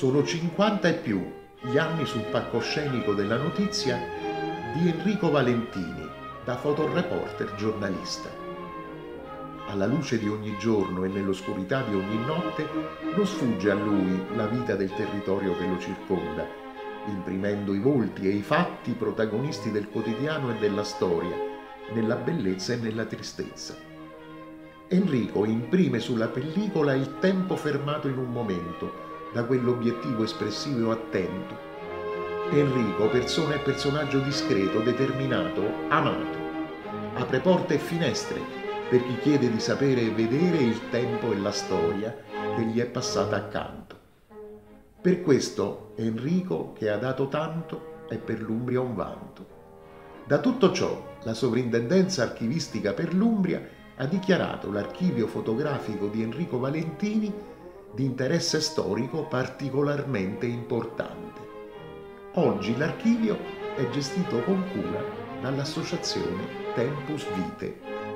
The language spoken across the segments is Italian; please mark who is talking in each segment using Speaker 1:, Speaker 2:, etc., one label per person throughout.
Speaker 1: Sono 50 e più gli anni sul palcoscenico della notizia di Enrico Valentini, da fotoreporter giornalista. Alla luce di ogni giorno e nell'oscurità di ogni notte non sfugge a lui la vita del territorio che lo circonda, imprimendo i volti e i fatti protagonisti del quotidiano e della storia, nella bellezza e nella tristezza. Enrico imprime sulla pellicola il tempo fermato in un momento, da quell'obiettivo espressivo e attento. Enrico, persona e personaggio discreto, determinato, amato. Apre porte e finestre per chi chiede di sapere e vedere il tempo e la storia che gli è passata accanto. Per questo Enrico, che ha dato tanto, è per l'Umbria un vanto. Da tutto ciò, la Sovrintendenza Archivistica per l'Umbria ha dichiarato l'archivio fotografico di Enrico Valentini di interesse storico particolarmente importante. Oggi l'archivio è gestito con cura dall'associazione Tempus Vitae.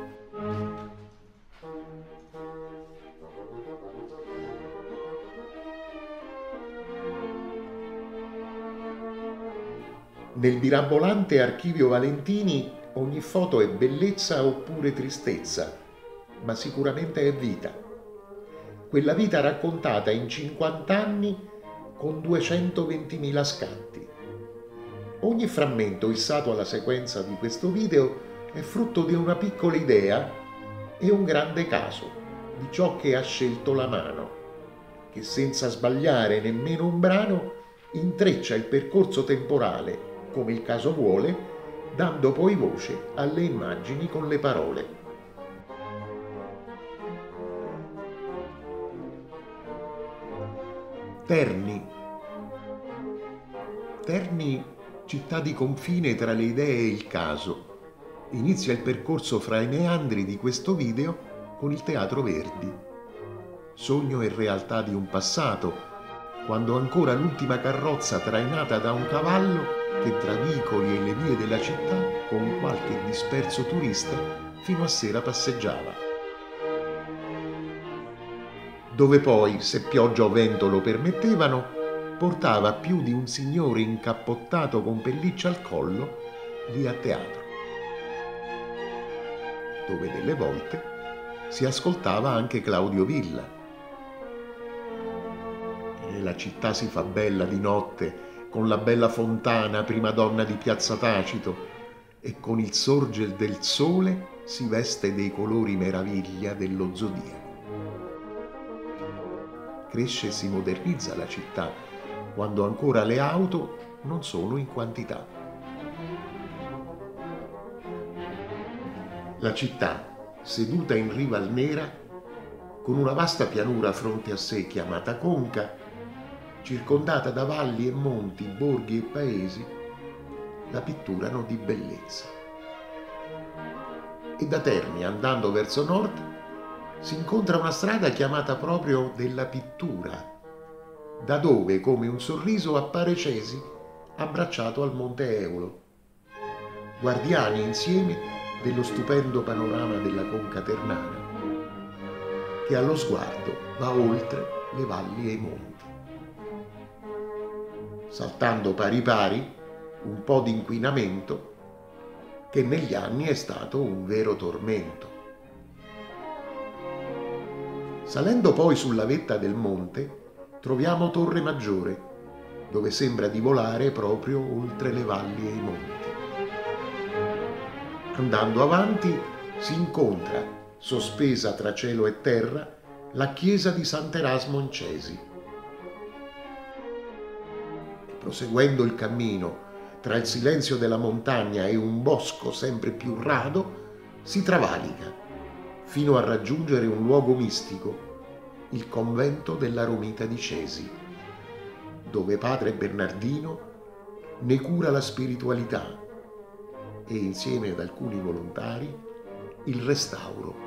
Speaker 1: Nel mirabolante archivio Valentini ogni foto è bellezza oppure tristezza, ma sicuramente è vita. Quella vita raccontata in 50 anni con 220.000 scatti. Ogni frammento issato alla sequenza di questo video è frutto di una piccola idea e un grande caso di ciò che ha scelto la mano, che senza sbagliare nemmeno un brano intreccia il percorso temporale come il caso vuole, dando poi voce alle immagini con le parole. Terni, città di confine tra le idee e il caso. Inizia il percorso fra i meandri di questo video con il Teatro Verdi. Sogno e realtà di un passato, quando ancora l'ultima carrozza trainata da un cavallo che tra vicoli e le vie della città con qualche disperso turista fino a sera passeggiava. Dove poi, se pioggia o vento lo permettevano, portava più di un signore incappottato con pelliccia al collo lì a teatro, dove delle volte si ascoltava anche Claudio Villa. E la città si fa bella di notte con la bella fontana, prima donna di Piazza Tacito, e con il sorgere del sole si veste dei colori meraviglia dello zodiaco. Cresce e si modernizza la città, quando ancora le auto non sono in quantità. La città, seduta in riva al Nera, con una vasta pianura a fronte a sé chiamata Conca, circondata da valli e monti, borghi e paesi, la pitturano di bellezza. E da Terni, andando verso nord, si incontra una strada chiamata proprio della pittura, da dove, come un sorriso, appare Cesi abbracciato al Monte Eulo, guardiani insieme dello stupendo panorama della Conca Ternana, che allo sguardo va oltre le valli e i monti. Saltando pari pari un po' di inquinamento che negli anni è stato un vero tormento. Salendo poi sulla vetta del monte troviamo Torre Maggiore, dove sembra di volare proprio oltre le valli e i monti. Andando avanti si incontra, sospesa tra cielo e terra, la chiesa di Sant'Erasmo in Cesi. Proseguendo il cammino tra il silenzio della montagna e un bosco sempre più rado, si travalica fino a raggiungere un luogo mistico, il convento della Romita di Cesi, dove padre Bernardino ne cura la spiritualità e insieme ad alcuni volontari il restauro.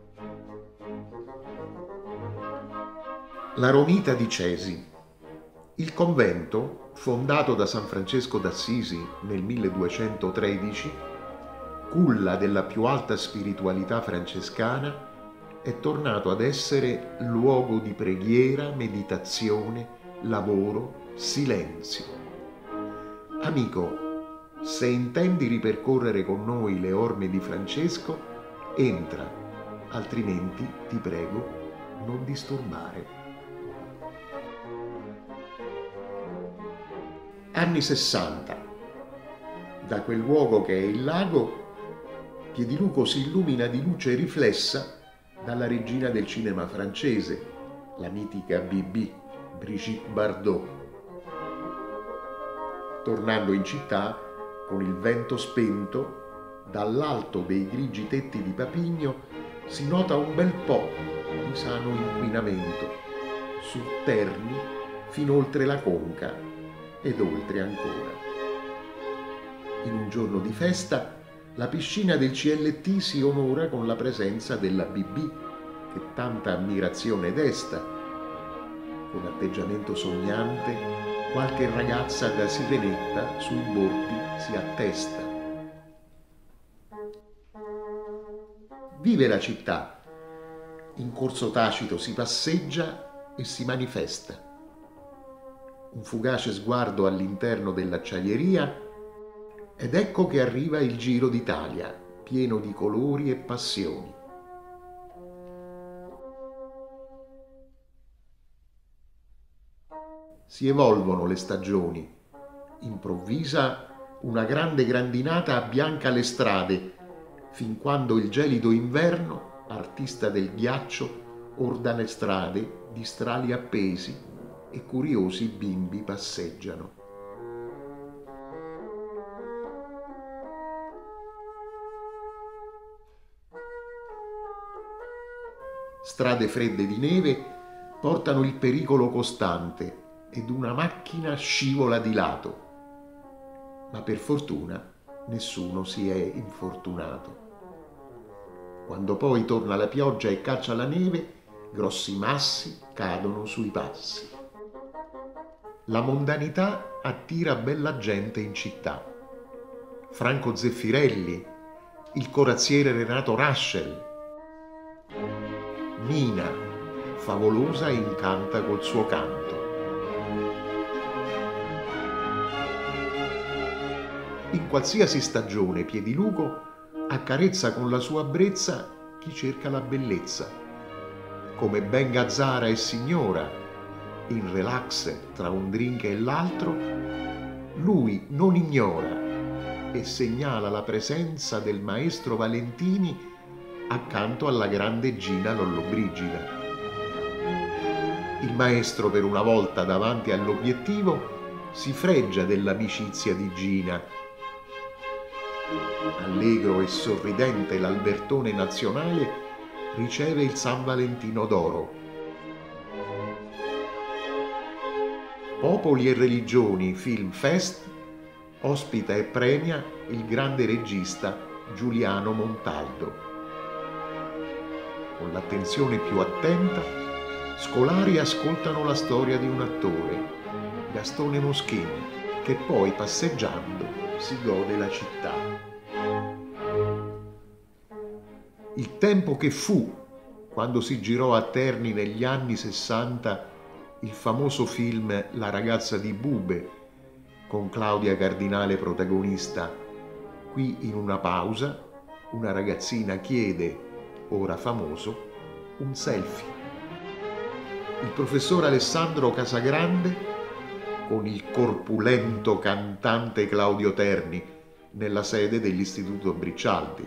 Speaker 1: La Romita di Cesi, Il convento, fondato da San Francesco d'Assisi nel 1213, culla della più alta spiritualità francescana, è tornato ad essere luogo di preghiera, meditazione, lavoro, silenzio. Amico, se intendi ripercorrere con noi le orme di Francesco, entra, altrimenti ti prego non disturbare. Anni 60. Da quel luogo che è il lago, Piediluco si illumina di luce riflessa dalla regina del cinema francese, la mitica Bibi, Brigitte Bardot. Tornando in città, con il vento spento, dall'alto dei grigi tetti di Papigno si nota un bel po' di sano inquinamento, su Terni fin oltre la Conca ed oltre ancora. In un giorno di festa, la piscina del CLT si onora con la presenza della BB, che tanta ammirazione desta. Con atteggiamento sognante, qualche ragazza da sirenetta sui bordi si attesta. Vive la città. In corso Tacito si passeggia e si manifesta. Un fugace sguardo all'interno dell'acciaieria ed ecco che arriva il Giro d'Italia, pieno di colori e passioni. Si evolvono le stagioni. Improvvisa una grande grandinata abbianca le strade, fin quando il gelido inverno, artista del ghiaccio, orda le strade di strali appesi e curiosi bimbi passeggiano. Strade fredde di neve portano il pericolo costante ed una macchina scivola di lato. Ma per fortuna nessuno si è infortunato. Quando poi torna la pioggia e caccia la neve, grossi massi cadono sui passi. La mondanità attira bella gente in città. Franco Zeffirelli, il corazziere Renato Raschel, Mina, favolosa, incanta col suo canto. In qualsiasi stagione Piediluco accarezza con la sua brezza chi cerca la bellezza. Come ben gazzara e signora, in relax tra un drink e l'altro, lui non ignora e segnala la presenza del maestro Valentini accanto alla grande Gina Lollobrigida. Il maestro, per una volta davanti all'obiettivo, si fregia dell'amicizia di Gina. Allegro e sorridente l'Albertone nazionale riceve il San Valentino d'oro. Popoli e religioni Film Fest ospita e premia il grande regista Giuliano Montaldo. Con l'attenzione più attenta, scolari ascoltano la storia di un attore, Gastone Moschini, che poi passeggiando si gode la città. Il tempo che fu, quando si girò a Terni negli anni 60 il famoso film La ragazza di Bube, con Claudia Cardinale protagonista. Qui, in una pausa, una ragazzina chiede, ora famoso, un selfie. Il professor Alessandro Casagrande con il corpulento cantante Claudio Terni nella sede dell'Istituto Briccialdi.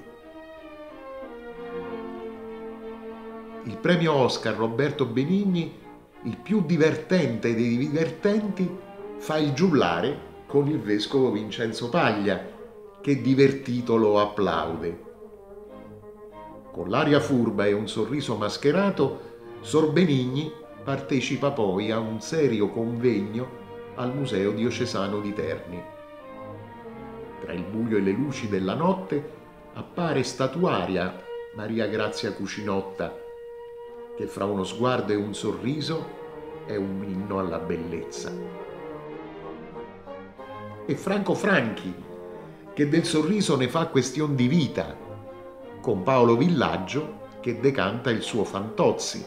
Speaker 1: Il premio Oscar Roberto Benigni, il più divertente dei divertenti, fa il giullare con il vescovo Vincenzo Paglia, che divertito lo applaude. Con l'aria furba e un sorriso mascherato, Sor Benigni partecipa poi a un serio convegno al Museo Diocesano di Terni. Tra il buio e le luci della notte appare statuaria Maria Grazia Cucinotta, che fra uno sguardo e un sorriso è un inno alla bellezza. E Franco Franchi, che del sorriso ne fa questione di vita, con Paolo Villaggio che decanta il suo Fantozzi.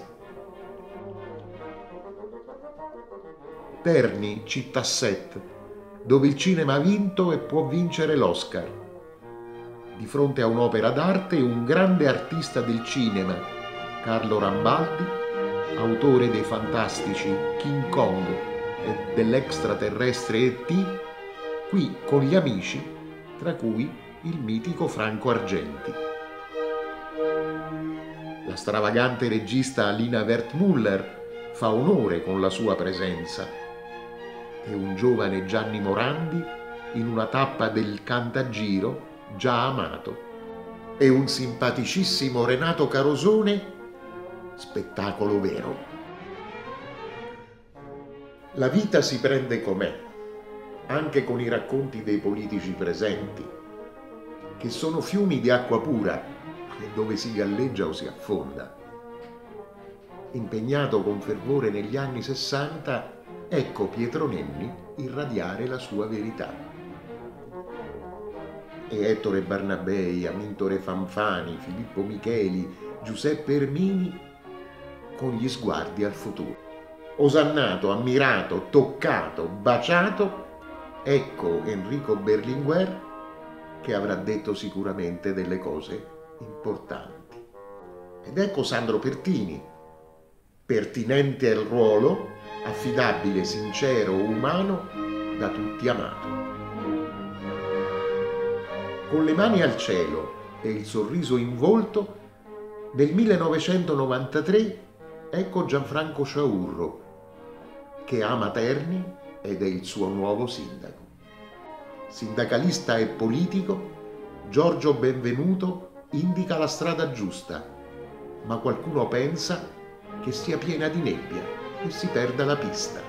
Speaker 1: Terni, città set, dove il cinema ha vinto e può vincere l'Oscar. Di fronte a un'opera d'arte un grande artista del cinema, Carlo Rambaldi, autore dei fantastici King Kong e dell'extraterrestre E.T., qui con gli amici, tra cui il mitico Franco Argenti. La stravagante regista Lina Wertmuller fa onore con la sua presenza e un giovane Gianni Morandi in una tappa del Cantagiro già amato e un simpaticissimo Renato Carosone, spettacolo vero. La vita si prende com'è, anche con i racconti dei politici presenti, che sono fiumi di acqua pura e dove si galleggia o si affonda. Impegnato con fervore negli anni 60, ecco Pietro Nenni irradiare la sua verità. E Ettore Barnabei, Amintore Fanfani, Filippo Micheli, Giuseppe Ermini con gli sguardi al futuro. Osannato, ammirato, toccato, baciato, ecco Enrico Berlinguer che avrà detto sicuramente delle cose importanti. Ed ecco Sandro Pertini, pertinente al ruolo, affidabile, sincero, umano, da tutti amato. Con le mani al cielo e il sorriso in volto, nel 1993 ecco Gianfranco Ciaurro, che ama Terni ed è il suo nuovo sindaco. Sindacalista e politico, Giorgio Benvenuto indica la strada giusta, ma qualcuno pensa che sia piena di nebbia e si perda la pista.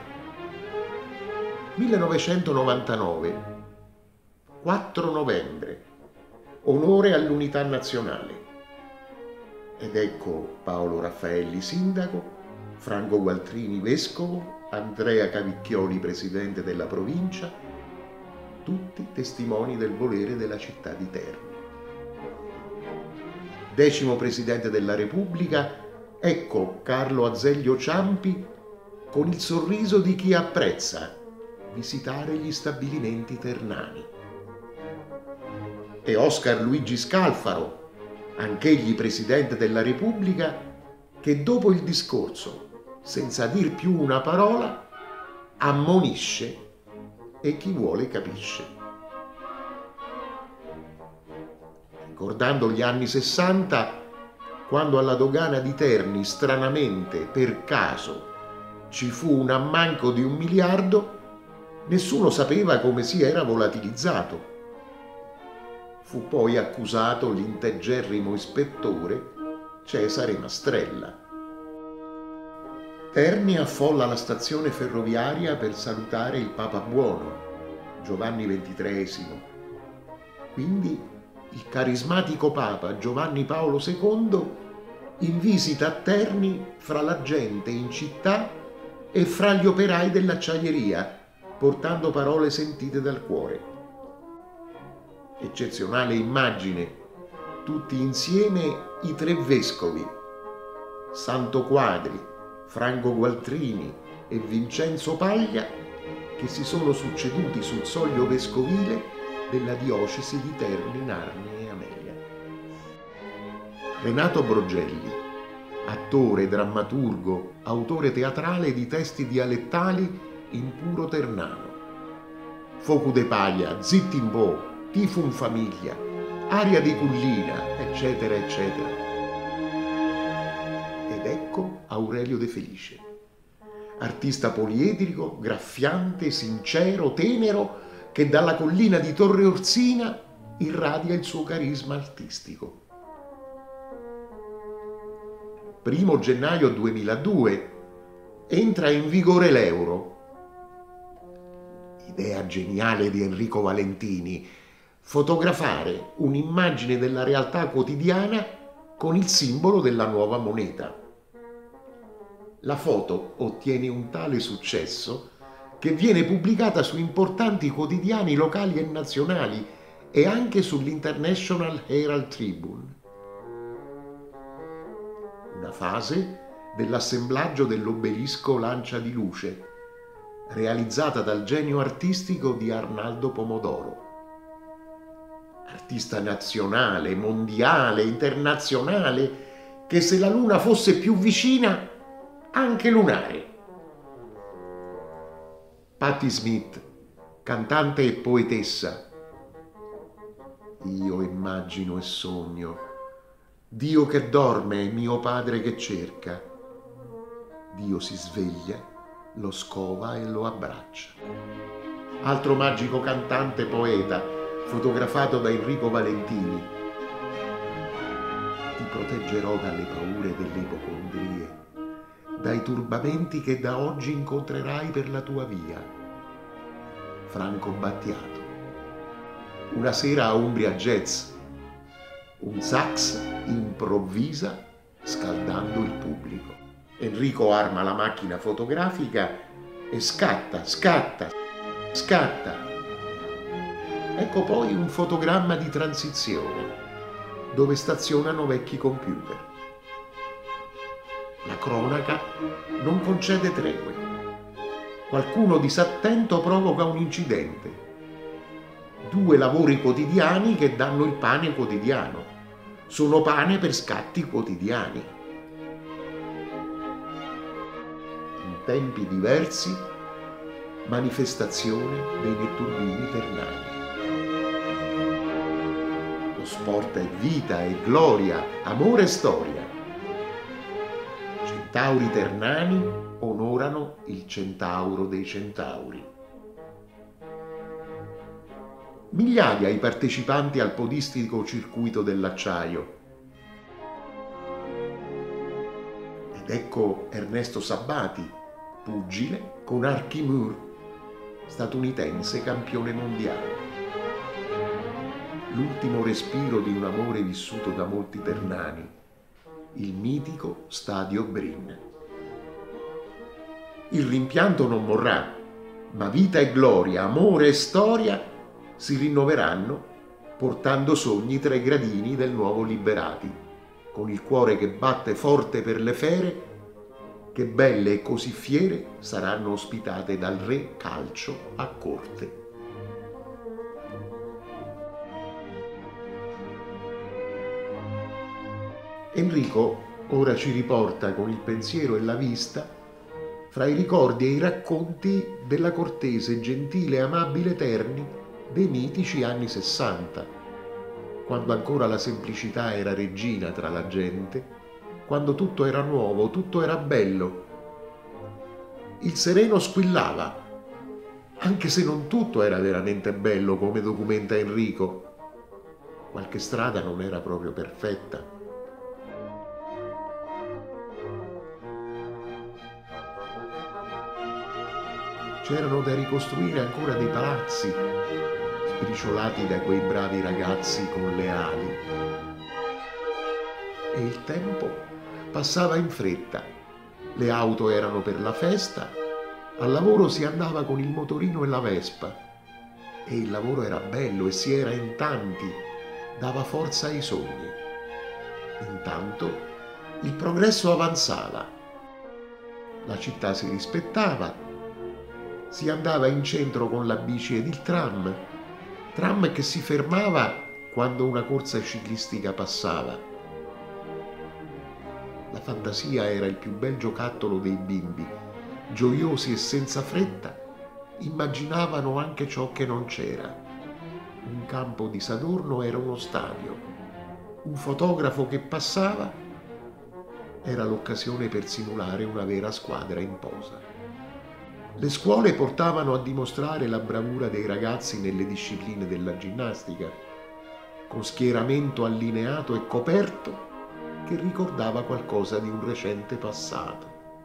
Speaker 1: 1999, 4 novembre, onore all'unità nazionale. Ed ecco Paolo Raffaelli sindaco, Franco Gualtrini vescovo, Andrea Cavicchioli presidente della provincia, tutti testimoni del volere della città di Terni. 10° presidente della Repubblica, ecco Carlo Azeglio Ciampi con il sorriso di chi apprezza visitare gli stabilimenti ternani. E Oscar Luigi Scalfaro, anch'egli presidente della Repubblica, che dopo il discorso, senza dir più una parola, ammonisce e chi vuole capisce. Ricordando gli anni 60, quando alla dogana di Terni, stranamente, per caso, ci fu un ammanco di 1 miliardo, nessuno sapeva come si era volatilizzato. Fu poi accusato l'integerrimo ispettore Cesare Mastrella. Terni affolla la stazione ferroviaria per salutare il Papa Buono, Giovanni XXIII. Quindi il carismatico Papa Giovanni Paolo II in visita a Terni fra la gente in città e fra gli operai dell'acciaieria, portando parole sentite dal cuore. Eccezionale immagine, tutti insieme i 3 vescovi, Santo Quadri, Franco Gualtrini e Vincenzo Paglia, che si sono succeduti sul soglio vescovile della diocesi di Terni, Narni e Amelia. Renato Brogelli, attore, drammaturgo, autore teatrale di testi dialettali in puro ternano. Focu de Paglia, Zittimbo, Tifum Famiglia, Aria di Cullina, eccetera, eccetera. Ed ecco Aurelio De Felice, artista poliedrico, graffiante, sincero, tenero, che dalla collina di Torre Orsina irradia il suo carisma artistico. 1° gennaio 2002 entra in vigore l'euro. Idea geniale di Enrico Valentini, fotografare un'immagine della realtà quotidiana con il simbolo della nuova moneta. La foto ottiene un tale successo che viene pubblicata su importanti quotidiani locali e nazionali e anche sull'International Herald Tribune. Una fase dell'assemblaggio dell'obelisco Lancia di Luce, realizzata dal genio artistico di Arnaldo Pomodoro. Artista nazionale, mondiale, internazionale, che se la luna fosse più vicina, anche lunare. Patti Smith, cantante e poetessa. Io immagino e sogno, Dio che dorme e mio padre che cerca. Dio si sveglia, lo scova e lo abbraccia. Altro magico cantante poeta, fotografato da Enrico Valentini. Ti proteggerò dalle paure delle ipocondrie, dai turbamenti che da oggi incontrerai per la tua via. Franco Battiato. Una sera a Umbria Jazz, un sax improvvisa scaldando il pubblico. Enrico arma la macchina fotografica e scatta. Ecco poi un fotogramma di transizione, dove stazionano vecchi computer. La cronaca non concede tregue. Qualcuno disattento provoca un incidente. 2 lavori quotidiani che danno il pane quotidiano. Sono pane per scatti quotidiani. In tempi diversi, manifestazione dei netturbini ternani. Lo sport è vita e gloria, amore e storia. Centauri ternani onorano il centauro dei centauri. Migliaia i partecipanti al podistico circuito dell'acciaio. Ed ecco Ernesto Sabbati, pugile con Archie Moore, statunitense campione mondiale. L'ultimo respiro di un amore vissuto da molti ternani. Il mitico Stadio Brin. Il rimpianto non morrà, ma vita e gloria, amore e storia si rinnoveranno portando sogni tra i gradini del nuovo Liberati, con il cuore che batte forte per le fere, che belle e così fiere saranno ospitate dal re Calcio a corte. Enrico ora ci riporta con il pensiero e la vista fra i ricordi e i racconti della cortese, gentile e amabile Terni dei mitici anni 60, quando ancora la semplicità era regina tra la gente, quando tutto era nuovo, tutto era bello. Il sereno squillava, anche se non tutto era veramente bello, come documenta Enrico. Qualche strada non era proprio perfetta. C'erano da ricostruire ancora dei palazzi, sbriciolati da quei bravi ragazzi con le ali. E il tempo passava in fretta. Le auto erano per la festa, al lavoro si andava con il motorino e la Vespa. E il lavoro era bello e si era in tanti, dava forza ai sogni. Intanto il progresso avanzava. La città si rispettava. Si andava in centro con la bici ed il tram che si fermava quando una corsa ciclistica passava. La fantasia era il più bel giocattolo dei bimbi. Gioiosi e senza fretta, immaginavano anche ciò che non c'era. Un campo di Sadorno era uno stadio. Un fotografo che passava era l'occasione per simulare una vera squadra in posa. Le scuole portavano a dimostrare la bravura dei ragazzi nelle discipline della ginnastica, con schieramento allineato e coperto che ricordava qualcosa di un recente passato.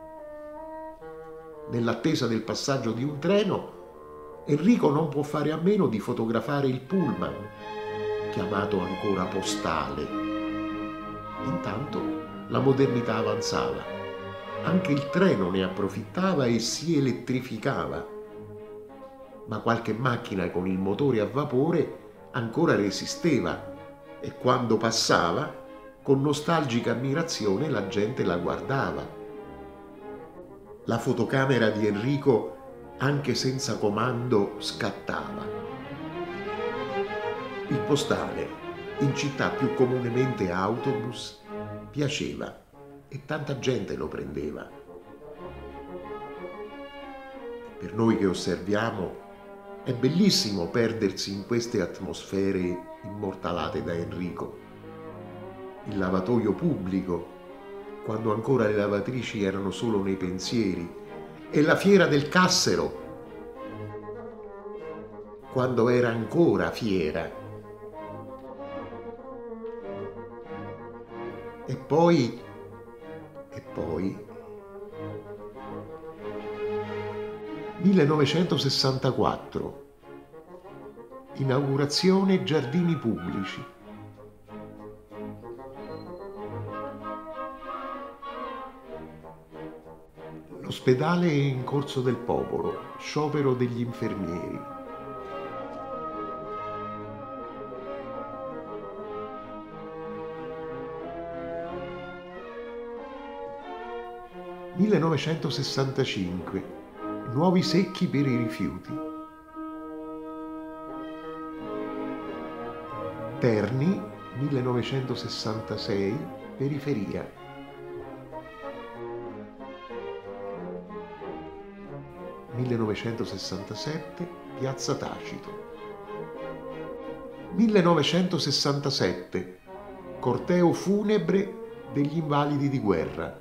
Speaker 1: Nell'attesa del passaggio di un treno, Enrico non può fare a meno di fotografare il pullman, chiamato ancora postale. Intanto la modernità avanzava. Anche il treno ne approfittava e si elettrificava, ma qualche macchina con il motore a vapore ancora resisteva e quando passava, con nostalgica ammirazione la gente la guardava. La fotocamera di Enrico, anche senza comando, scattava. Il postale, in città più comunemente autobus, piaceva e tanta gente lo prendeva. Per noi che osserviamo, è bellissimo perdersi in queste atmosfere immortalate da Enrico. Il lavatoio pubblico, quando ancora le lavatrici erano solo nei pensieri, e la fiera del Cassero, quando era ancora fiera. E poi 1964, inaugurazione Giardini Pubblici. L'ospedale è in Corso del Popolo, sciopero degli infermieri. (1965) Nuovi secchi per i rifiuti. Terni, 1966, periferia. (1967) Piazza Tacito. 1967 corteo funebre degli invalidi di guerra.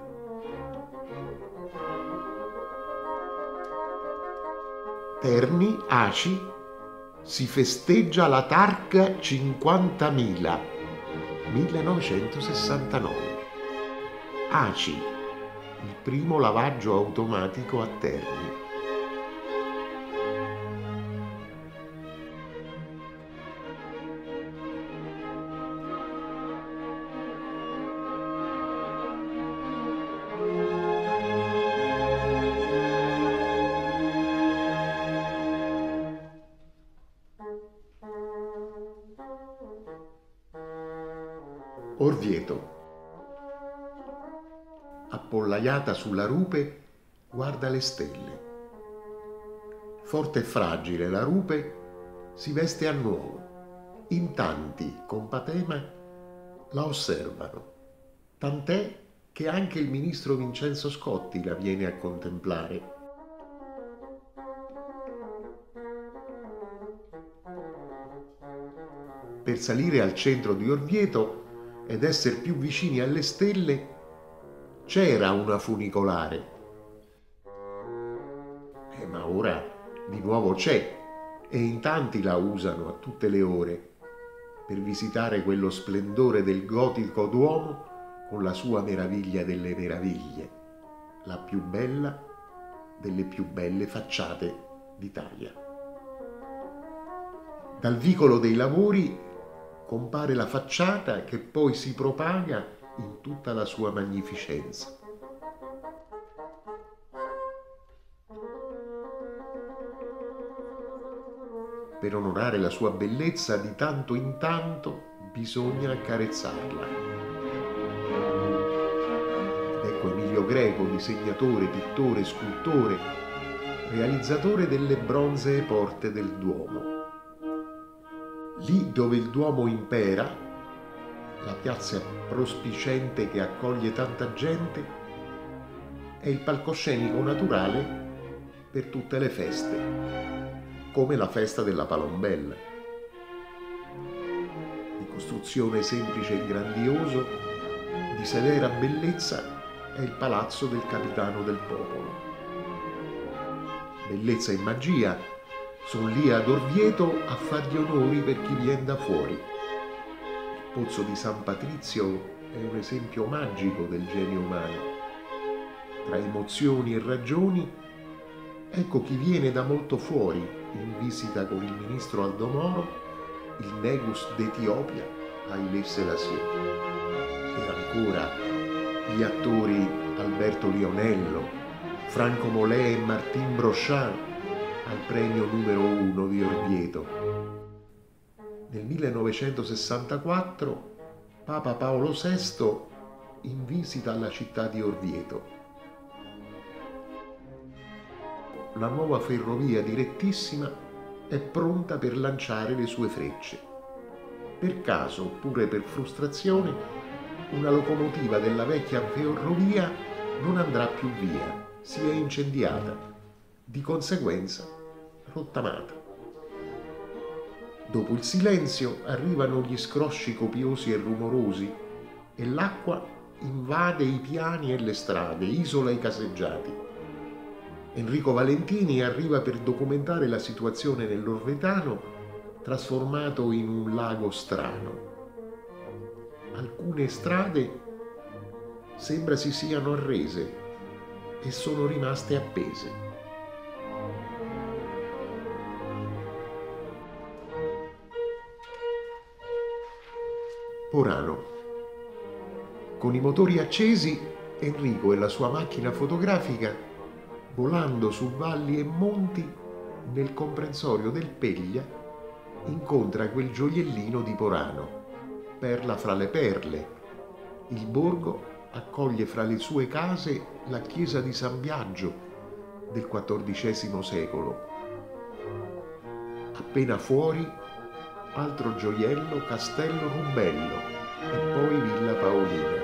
Speaker 1: Terni, ACI, si festeggia la targa 50.000, 1969. ACI, il primo lavaggio automatico a Terni. Orvieto. Appollaiata sulla rupe, guarda le stelle. Forte e fragile la rupe si veste a nuovo. In tanti, con patema, la osservano. Tant'è che anche il ministro Vincenzo Scotti la viene a contemplare. Per salire al centro di Orvieto ed essere più vicini alle stelle, c'era una funicolare. Ma ora di nuovo c'è e in tanti la usano a tutte le ore per visitare quello splendore del gotico Duomo con la sua meraviglia delle meraviglie, la più bella delle più belle facciate d'Italia. Dal vicolo dei lavori compare la facciata che poi si propaga in tutta la sua magnificenza. Per onorare la sua bellezza, di tanto in tanto bisogna accarezzarla. Ed ecco Emilio Greco, disegnatore, pittore, scultore, realizzatore delle bronzee porte del Duomo. Lì dove il Duomo impera, la piazza prospicente che accoglie tanta gente, è il palcoscenico naturale per tutte le feste, come la festa della Palombella. Di costruzione semplice e grandioso, di severa bellezza, è il palazzo del capitano del popolo. Bellezza e magia sono lì ad Orvieto a far gli onori per chi viene da fuori. Il pozzo di San Patrizio è un esempio magico del genio umano. Tra emozioni e ragioni, ecco chi viene da molto fuori in visita con il ministro Aldo Moro, il Negus d'Etiopia, Haile Selassie. E ancora gli attori Alberto Lionello, Franco Molè e Martin Brochand al premio numero 1 di Orvieto. Nel 1964 Papa Paolo VI in visita alla città di Orvieto. La nuova ferrovia direttissima è pronta per lanciare le sue frecce. Per caso, oppure per frustrazione, una locomotiva della vecchia ferrovia non andrà più via, si è incendiata, di conseguenza rottamata. Dopo il silenzio arrivano gli scrosci copiosi e rumorosi e l'acqua invade i piani e le strade, isola i caseggiati. Enrico Valentini arriva per documentare la situazione nell'Orvetano, trasformato in un lago strano. Alcune strade sembra si siano arrese e sono rimaste appese. Orano. Con i motori accesi, Enrico e la sua macchina fotografica, volando su valli e monti, nel comprensorio del Peglia, incontra quel gioiellino di Porano, perla fra le perle. Il borgo accoglie fra le sue case la chiesa di San Biagio del XIV secolo. Appena fuori, altro gioiello, Castello Rumbello e poi Villa Paolina.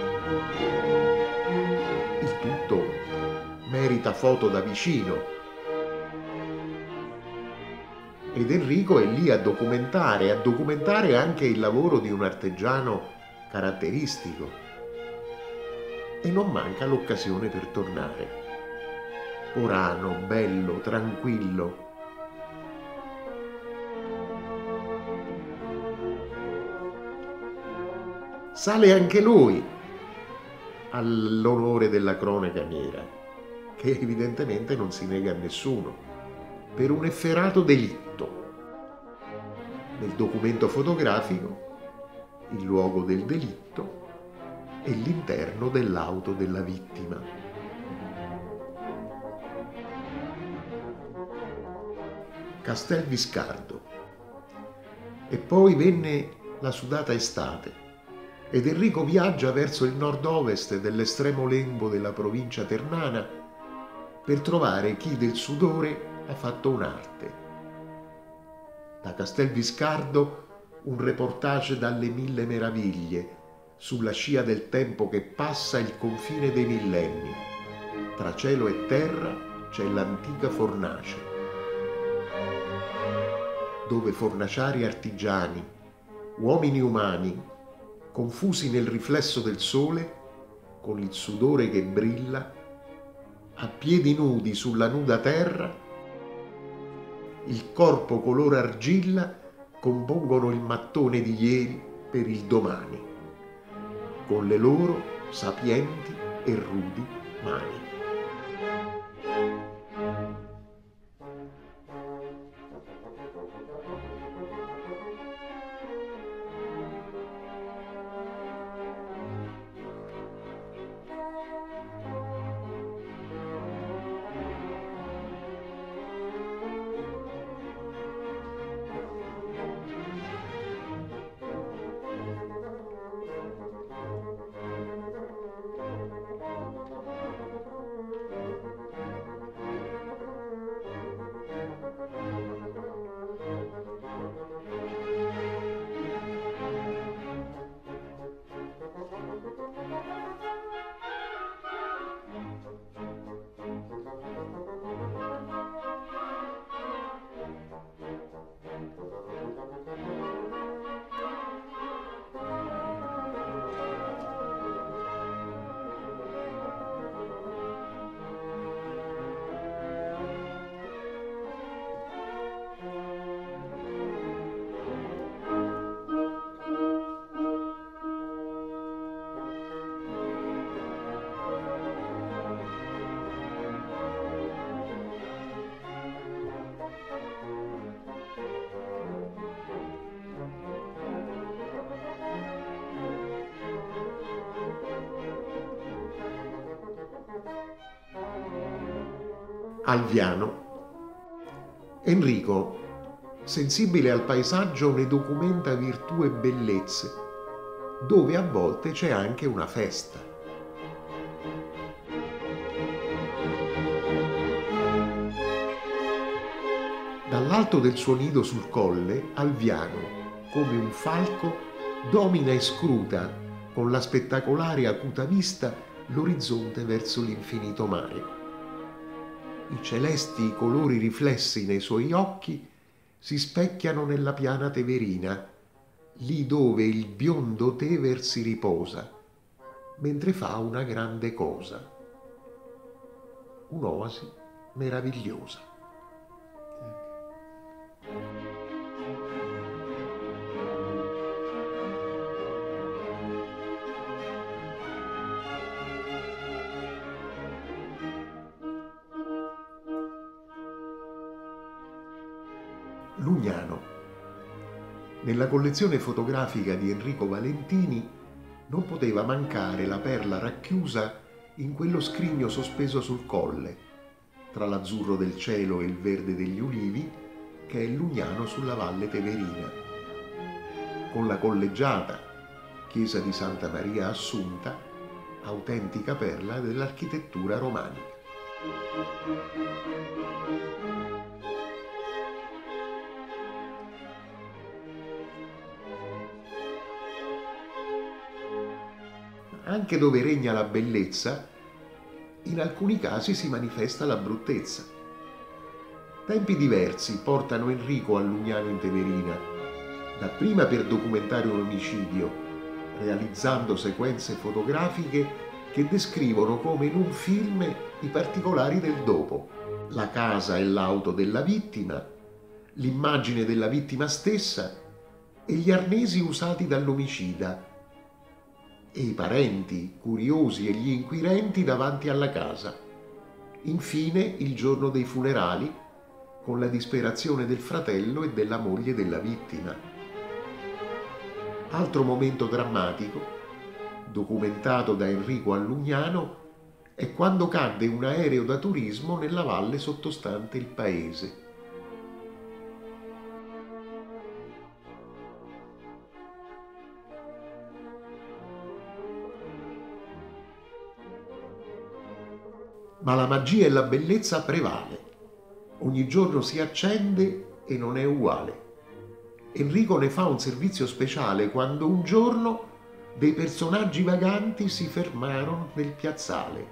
Speaker 1: Il tutto merita foto da vicino. Ed Enrico è lì a documentare anche il lavoro di un artigiano caratteristico. E non manca l'occasione per tornare. Orano, bello, tranquillo. Sale anche lui all'onore della cronaca nera, che evidentemente non si nega a nessuno, per un efferato delitto. Nel documento fotografico, il luogo del delitto e l'interno dell'auto della vittima. Castel Viscardo. E poi venne la sudata estate ed Enrico viaggia verso il nord-ovest dell'estremo lembo della provincia ternana per trovare chi del sudore ha fatto un'arte. Da Castel Viscardo un reportage dalle Mille Meraviglie, sulla scia del tempo che passa il confine dei millenni. Tra cielo e terra c'è l'antica fornace, dove fornaciari artigiani, uomini umani, confusi nel riflesso del sole, con il sudore che brilla, a piedi nudi sulla nuda terra, il corpo color argilla, compongono il mattone di ieri per il domani, con le loro sapienti e rudi mani. Alviano. Enrico, sensibile al paesaggio, ne documenta virtù e bellezze, dove a volte c'è anche una festa. Dall'alto del suo nido sul colle, Alviano, come un falco, domina e scruta con la spettacolare acuta vista l'orizzonte verso l'infinito mare. I celesti colori riflessi nei suoi occhi si specchiano nella piana teverina, lì dove il biondo Tever si riposa, mentre fa una grande cosa, un'oasi meravigliosa. Lugnano. Nella collezione fotografica di Enrico Valentini non poteva mancare la perla racchiusa in quello scrigno sospeso sul colle, tra l'azzurro del cielo e il verde degli ulivi, che è Lugnano sulla Valle Teverina, con la collegiata, chiesa di Santa Maria Assunta, autentica perla dell'architettura romanica. Anche dove regna la bellezza, in alcuni casi si manifesta la bruttezza. Tempi diversi portano Enrico a Lugnano in Teverina, dapprima per documentare un omicidio, realizzando sequenze fotografiche che descrivono come in un film i particolari del dopo, la casa e l'auto della vittima, l'immagine della vittima stessa e gli arnesi usati dall'omicida, e i parenti, curiosi e gli inquirenti davanti alla casa. Infine il giorno dei funerali, con la disperazione del fratello e della moglie della vittima. Altro momento drammatico, documentato da Enrico a Lugnano, è quando cadde un aereo da turismo nella valle sottostante il paese. Ma la magia e la bellezza prevale. Ogni giorno si accende e non è uguale. Enrico ne fa un servizio speciale quando un giorno dei personaggi vaganti si fermarono nel piazzale.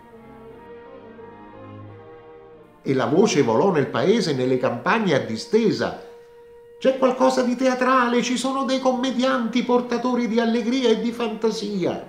Speaker 1: E la voce volò nel paese, nelle campagne a distesa. C'è qualcosa di teatrale, ci sono dei commedianti portatori di allegria e di fantasia.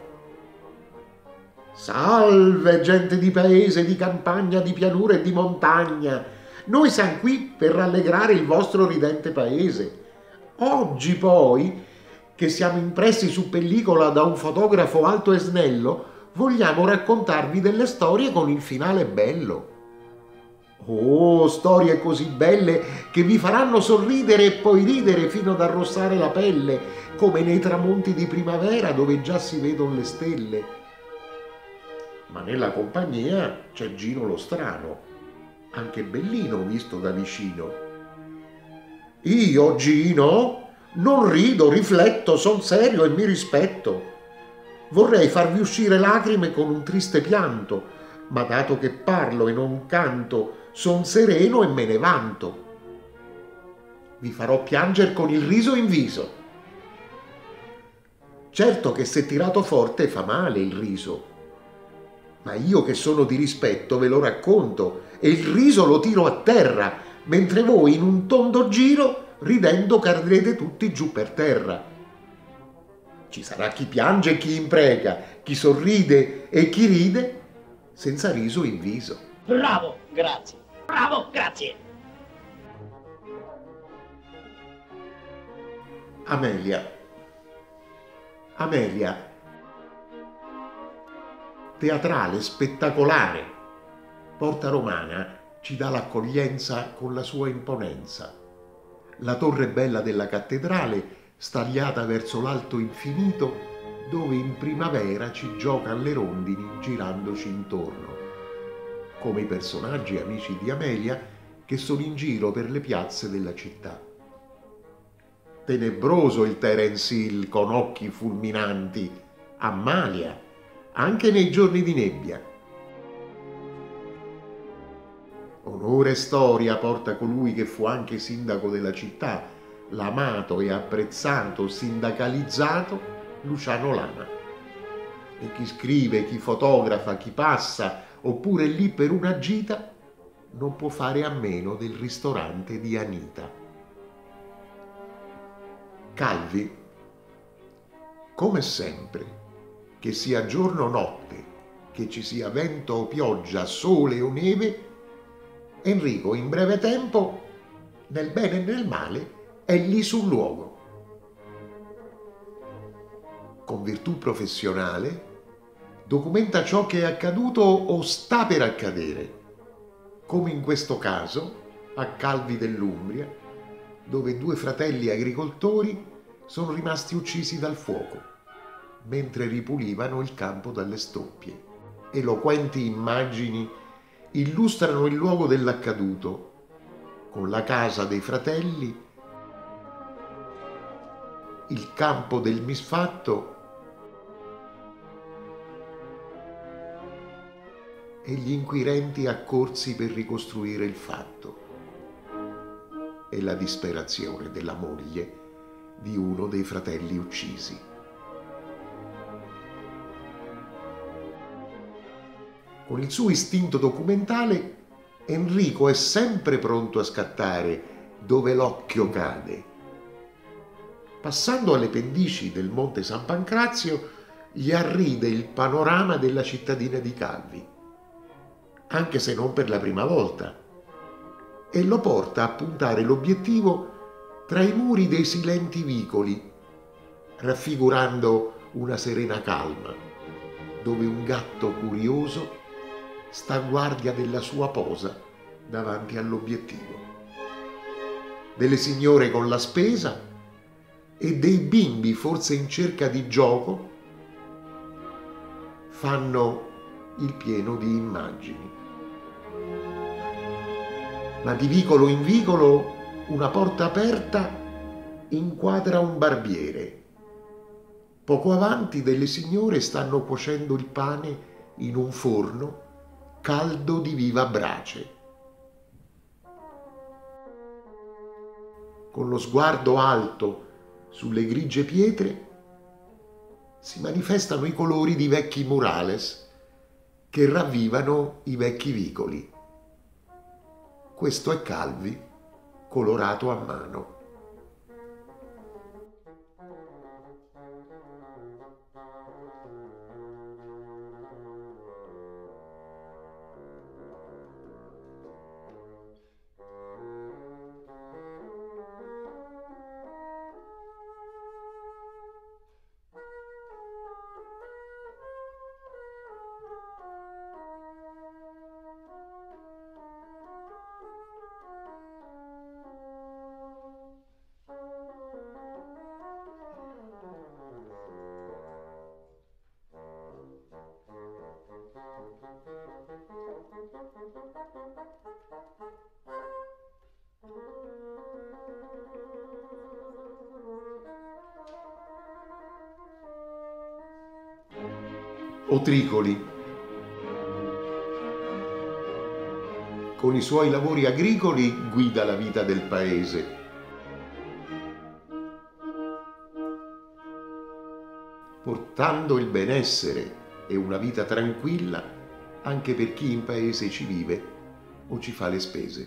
Speaker 1: Salve, gente di paese, di campagna, di pianura e di montagna. Noi siamo qui per rallegrare il vostro ridente paese. Oggi poi, che siamo impressi su pellicola da un fotografo alto e snello, vogliamo raccontarvi delle storie con il finale bello. Oh, storie così belle che vi faranno sorridere e poi ridere fino ad arrossare la pelle, come nei tramonti di primavera dove già si vedono le stelle. Ma nella compagnia c'è Gino lo strano, anche bellino visto da vicino. Io, Gino, non rido, rifletto, son serio e mi rispetto. Vorrei farvi uscire lacrime con un triste pianto, ma dato che parlo e non canto, son sereno e me ne vanto. Vi farò pianger con il riso in viso. Certo che se tirato forte fa male il riso, ma io che sono di rispetto ve lo racconto e il riso lo tiro a terra, mentre voi in un tondo giro ridendo cadrete tutti giù per terra. Ci sarà chi piange e chi impreca, chi sorride e chi ride senza riso in viso.
Speaker 2: Bravo, grazie. Bravo, grazie.
Speaker 1: Amelia. Amelia. Teatrale, spettacolare. Porta Romana ci dà l'accoglienza con la sua imponenza. La torre bella della cattedrale, stagliata verso l'alto infinito, dove in primavera ci giocan le rondini girandoci intorno. come i personaggi amici di Amelia che sono in giro per le piazze della città. Tenebroso il Terence Hill con occhi fulminanti, ammalia, anche nei giorni di nebbia. Onore e storia porta colui che fu anche sindaco della città, l'amato e apprezzato sindacalizzato Luciano Lana. E chi scrive, chi fotografa, chi passa, oppure lì per una gita, non può fare a meno del ristorante di Anita. Calvi, come sempre, che sia giorno o notte, che ci sia vento o pioggia, sole o neve, Enrico in breve tempo, nel bene e nel male, è lì sul luogo. Con virtù professionale documenta ciò che è accaduto o sta per accadere, come in questo caso a Calvi dell'Umbria, dove 2 fratelli agricoltori sono rimasti uccisi dal fuoco, mentre ripulivano il campo dalle stoppie. Eloquenti immagini illustrano il luogo dell'accaduto, con la casa dei fratelli, il campo del misfatto e gli inquirenti accorsi per ricostruire il fatto, e la disperazione della moglie di uno dei fratelli uccisi. Con il suo istinto documentale, Enrico è sempre pronto a scattare dove l'occhio cade. Passando alle pendici del Monte San Pancrazio, gli arride il panorama della cittadina di Calvi, anche se non per la prima volta, e lo porta a puntare l'obiettivo tra i muri dei silenti vicoli, raffigurando una serena calma, dove un gatto curioso sta a guardia della sua posa davanti all'obiettivo. Delle signore con la spesa e dei bimbi forse in cerca di gioco fanno il pieno di immagini. Ma di vicolo in vicolo una porta aperta inquadra un barbiere. Poco avanti delle signore stanno cuocendo il pane in un forno caldo di viva brace. Con lo sguardo alto sulle grigie pietre si manifestano i colori di vecchi murales che ravvivano i vecchi vicoli. Questo è Calvi, colorato a mano. Otricoli. Con i suoi lavori agricoli guida la vita del paese. Portando il benessere e una vita tranquilla anche per chi in paese ci vive o ci fa le spese.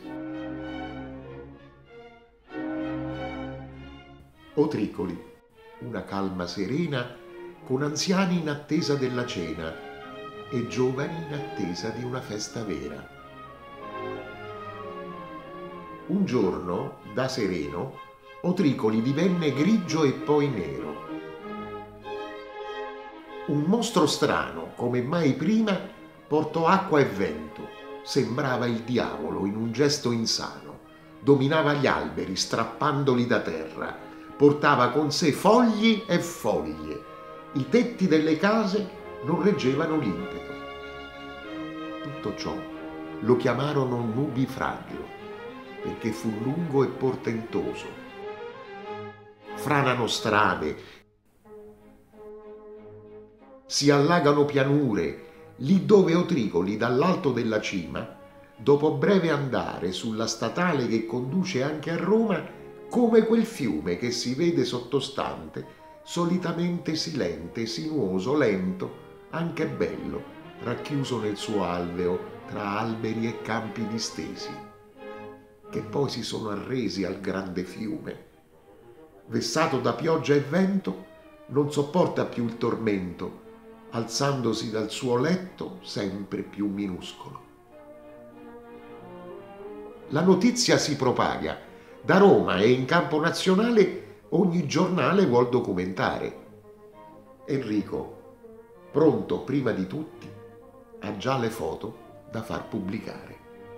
Speaker 1: Otricoli, una calma serena con anziani in attesa della cena e giovani in attesa di una festa vera. Un giorno, da sereno, Otricoli divenne grigio e poi nero. Un mostro strano, come mai prima, portò acqua e vento. Sembrava il diavolo in un gesto insano. Dominava gli alberi, strappandoli da terra. Portava con sé fogli e foglie. I tetti delle case non reggevano l'impeto. Tutto ciò Lo chiamarono nubifragio, perché fu lungo e portentoso. Franano strade, si allagano pianure, lì dove Otricoli, dall'alto della cima, dopo breve andare sulla statale che conduce anche a Roma, come quel fiume che si vede sottostante, solitamente silente, sinuoso, lento, anche bello, racchiuso nel suo alveo tra alberi e campi distesi, che poi si sono arresi al grande fiume. Vessato da pioggia e vento, non sopporta più il tormento, alzandosi dal suo letto sempre più minuscolo. La notizia si propaga. Da Roma e in campo nazionale ogni giornale vuol documentare. Enrico, pronto prima di tutti, ha già le foto da far pubblicare.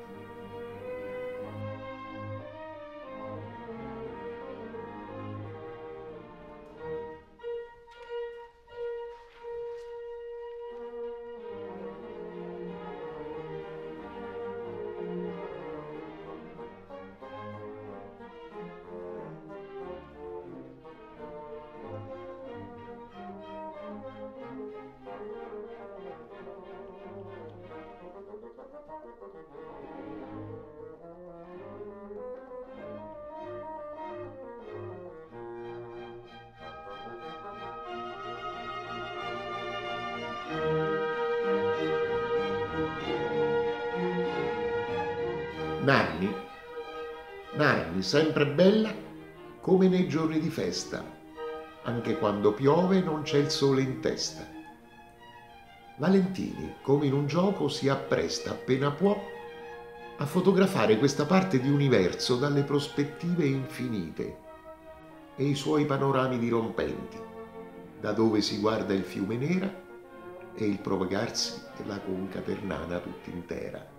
Speaker 1: Narni, sempre bella come nei giorni di festa, anche quando piove non c'è il sole in testa. Valentini, come in un gioco, si appresta appena può a fotografare questa parte di universo dalle prospettive infinite e i suoi panorami dirompenti, da dove si guarda il fiume Nera e il propagarsi della conca ternana tutt'intera.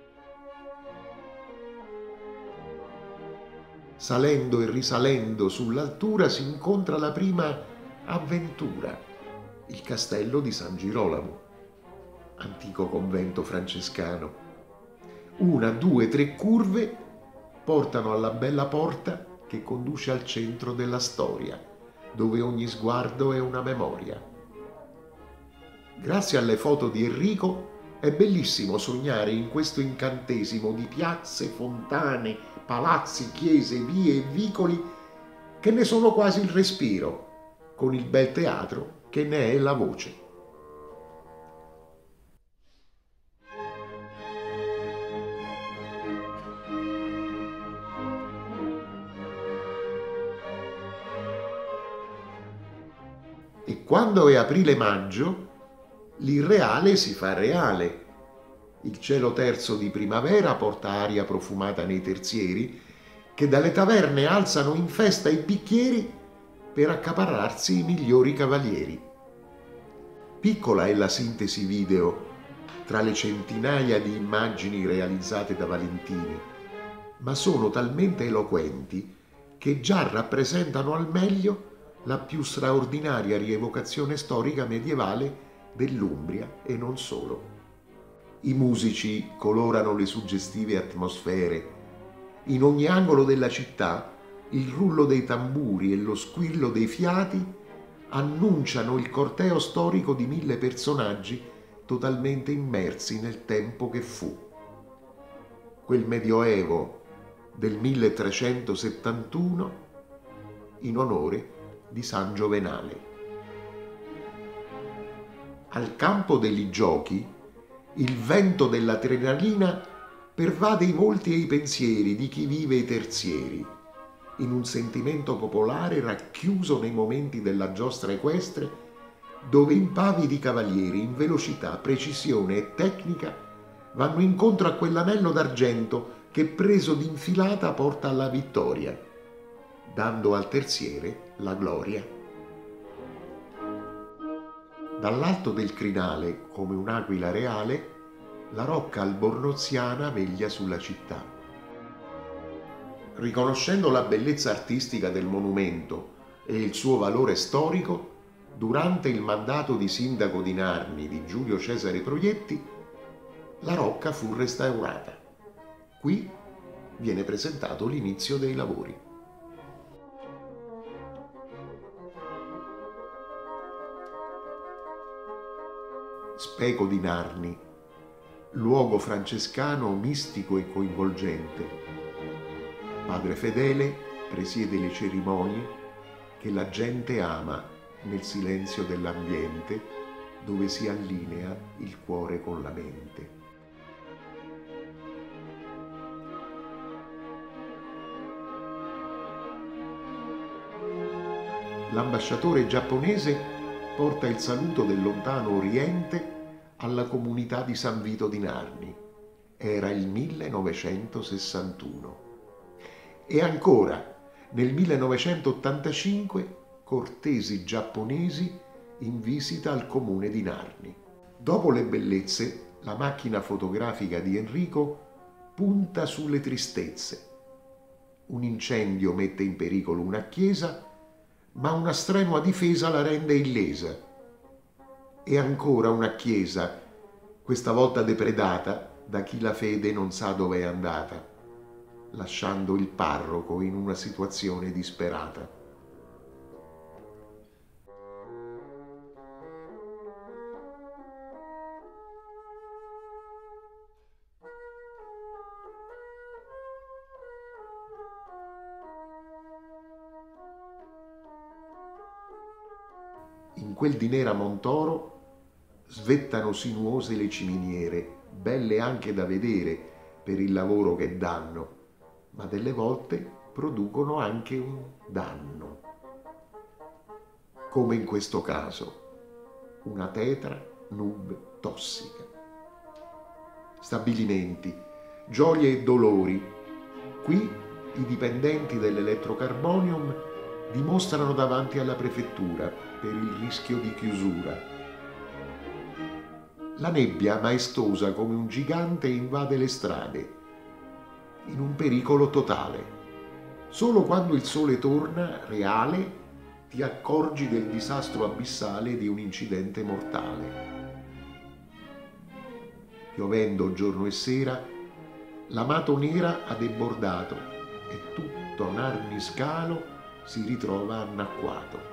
Speaker 1: Salendo e risalendo sull'altura si incontra la prima avventura, il castello di San Girolamo, antico convento francescano. 1, 2, 3 curve portano alla bella porta che conduce al centro della storia, dove ogni sguardo è una memoria. Grazie alle foto di Enrico è bellissimo sognare in questo incantesimo di piazze, fontane, palazzi, chiese, vie e vicoli che ne sono quasi il respiro, con il bel teatro che ne è la voce. E quando è aprile-maggio, l'irreale si fa reale. Il cielo terzo di primavera porta aria profumata nei terzieri, che dalle taverne alzano in festa i bicchieri per accaparrarsi i migliori cavalieri. Piccola è la sintesi video tra le centinaia di immagini realizzate da Valentini, ma sono talmente eloquenti che già rappresentano al meglio la più straordinaria rievocazione storica medievale dell'Umbria e non solo. I musici colorano le suggestive atmosfere. In ogni angolo della città il rullo dei tamburi e lo squillo dei fiati annunciano il corteo storico di 1000 personaggi totalmente immersi nel tempo che fu. Quel Medioevo del 1371 in onore di San Giovenale. Al campo degli giochi il vento dell'adrenalina pervade i volti e i pensieri di chi vive i terzieri, in un sentimento popolare racchiuso nei momenti della giostra equestre, dove impavidi cavalieri in velocità, precisione e tecnica vanno incontro a quell'anello d'argento che preso d'infilata porta alla vittoria, dando al terziere la gloria. Dall'alto del crinale, come un'aquila reale, la rocca albornoziana veglia sulla città. Riconoscendo la bellezza artistica del monumento e il suo valore storico, durante il mandato di sindaco di Narni di Giulio Cesare Proietti, la rocca fu restaurata. Qui viene presentato l'inizio dei lavori. Speco di Narni, luogo francescano mistico e coinvolgente. Padre fedele presiede le cerimonie che la gente ama nel silenzio dell'ambiente, dove si allinea il cuore con la mente. L'ambasciatore giapponese porta il saluto del lontano Oriente alla comunità di San Vito di Narni. Era il 1961. E ancora, nel 1985, cortesi giapponesi in visita al comune di Narni. Dopo le bellezze, la macchina fotografica di Enrico punta sulle tristezze. Un incendio mette in pericolo una chiesa, ma una strenua difesa la rende illesa. E ancora una chiesa, questa volta depredata da chi la fede non sa dove è andata, lasciando il parroco in una situazione disperata. In quel di Nera Montoro svettano sinuose le ciminiere, belle anche da vedere per il lavoro che danno, ma delle volte producono anche un danno. Come in questo caso, una tetra nube tossica. Stabilimenti, gioie e dolori. Qui i dipendenti dell'Elettrocarbonium dimostrano davanti alla prefettura per il rischio di chiusura. La nebbia maestosa come un gigante invade le strade, in un pericolo totale. Solo quando il sole torna, reale, ti accorgi del disastro abissale di un incidente mortale. Piovendo giorno e sera, l'amato Nera ha debordato e tutto Narni Scalo si ritrova annacquato.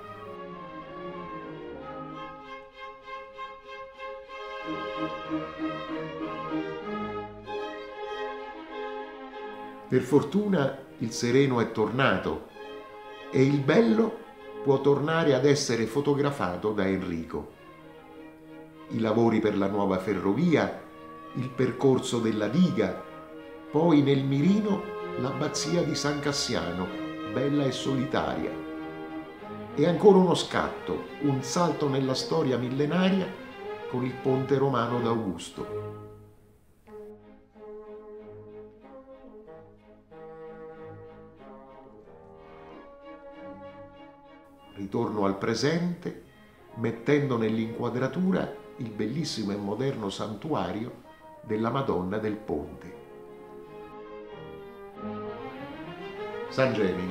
Speaker 1: Per fortuna il sereno è tornato e il bello può tornare ad essere fotografato da Enrico. I lavori per la nuova ferrovia, il percorso della diga, poi nel mirino l'abbazia di San Cassiano, bella e solitaria. E ancora uno scatto, un salto nella storia millenaria con il ponte romano d'Augusto. Ritorno al presente, mettendo nell'inquadratura il bellissimo e moderno santuario della Madonna del Ponte. San Gemini.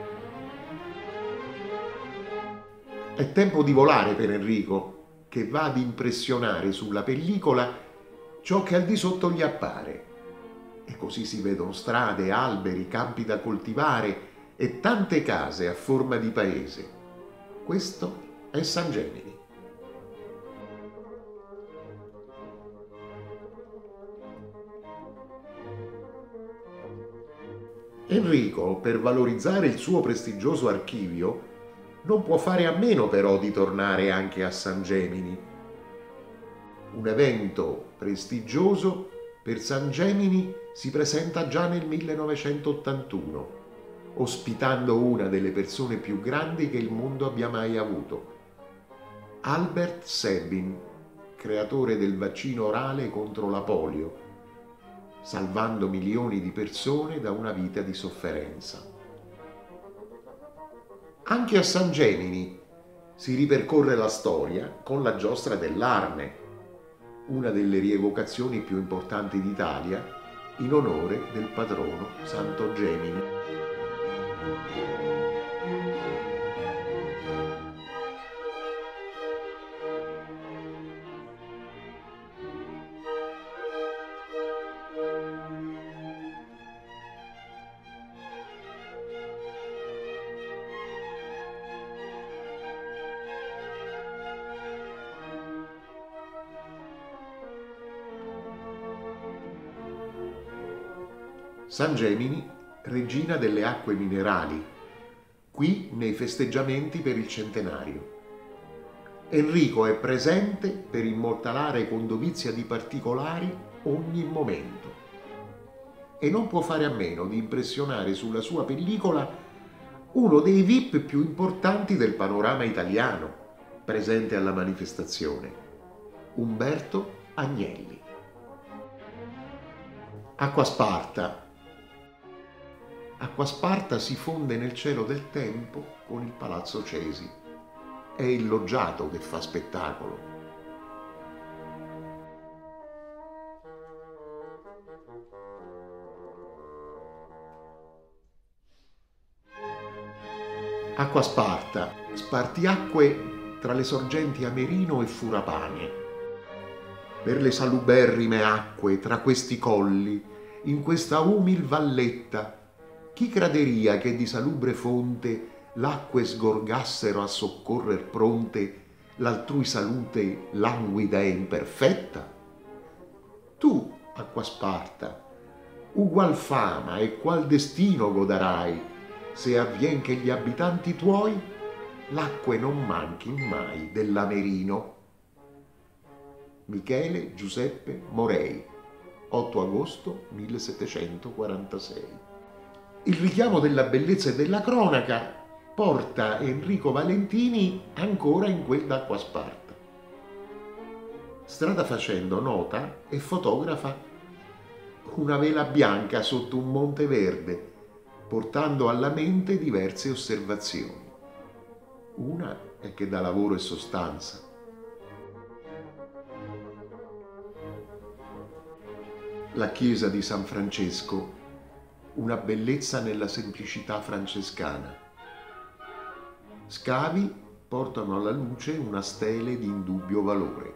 Speaker 1: È tempo di volare per Enrico, che va ad impressionare sulla pellicola ciò che al di sotto gli appare. E così si vedono strade, alberi, campi da coltivare e tante case a forma di paese. Questo è San Gemini. Enrico, per valorizzare il suo prestigioso archivio, non può fare a meno però di tornare anche a San Gemini. Un evento prestigioso per San Gemini si presenta già nel 1981, ospitando una delle persone più grandi che il mondo abbia mai avuto, Albert Sabin, creatore del vaccino orale contro la polio, salvando milioni di persone da una vita di sofferenza. Anche a San Gemini si ripercorre la storia con la giostra dell'Arne, una delle rievocazioni più importanti d'Italia in onore del patrono Santo Gemini. San Gemini, regina delle acque minerali, qui nei festeggiamenti per il centenario. Enrico è presente per immortalare con dovizia di particolari ogni momento e non può fare a meno di impressionare sulla sua pellicola uno dei VIP più importanti del panorama italiano presente alla manifestazione, Umberto Agnelli. Acquasparta. Acquasparta si fonde nel cielo del tempo con il Palazzo Cesi. È il loggiato che fa spettacolo. Acquasparta, spartiacque tra le sorgenti Amerino e Furapane. Per le saluberrime acque tra questi colli, in questa umil valletta, chi crederia che di salubre fonte l'acque sgorgassero a soccorrer pronte l'altrui salute languida e imperfetta? Tu, Acquasparta, ugual fama e qual destino godarai, se avvien che gli abitanti tuoi l'acque non manchi mai dell'Amerino. Michele Giuseppe Morei, 8 agosto 1746. Il richiamo della bellezza e della cronaca porta Enrico Valentini ancora in quel d'Acquasparta. Strada facendo nota e fotografa una vela bianca sotto un monte verde, portando alla mente diverse osservazioni. Una è che dà lavoro e sostanza. La chiesa di San Francesco, una bellezza nella semplicità francescana. Scavi portano alla luce una stele di indubbio valore.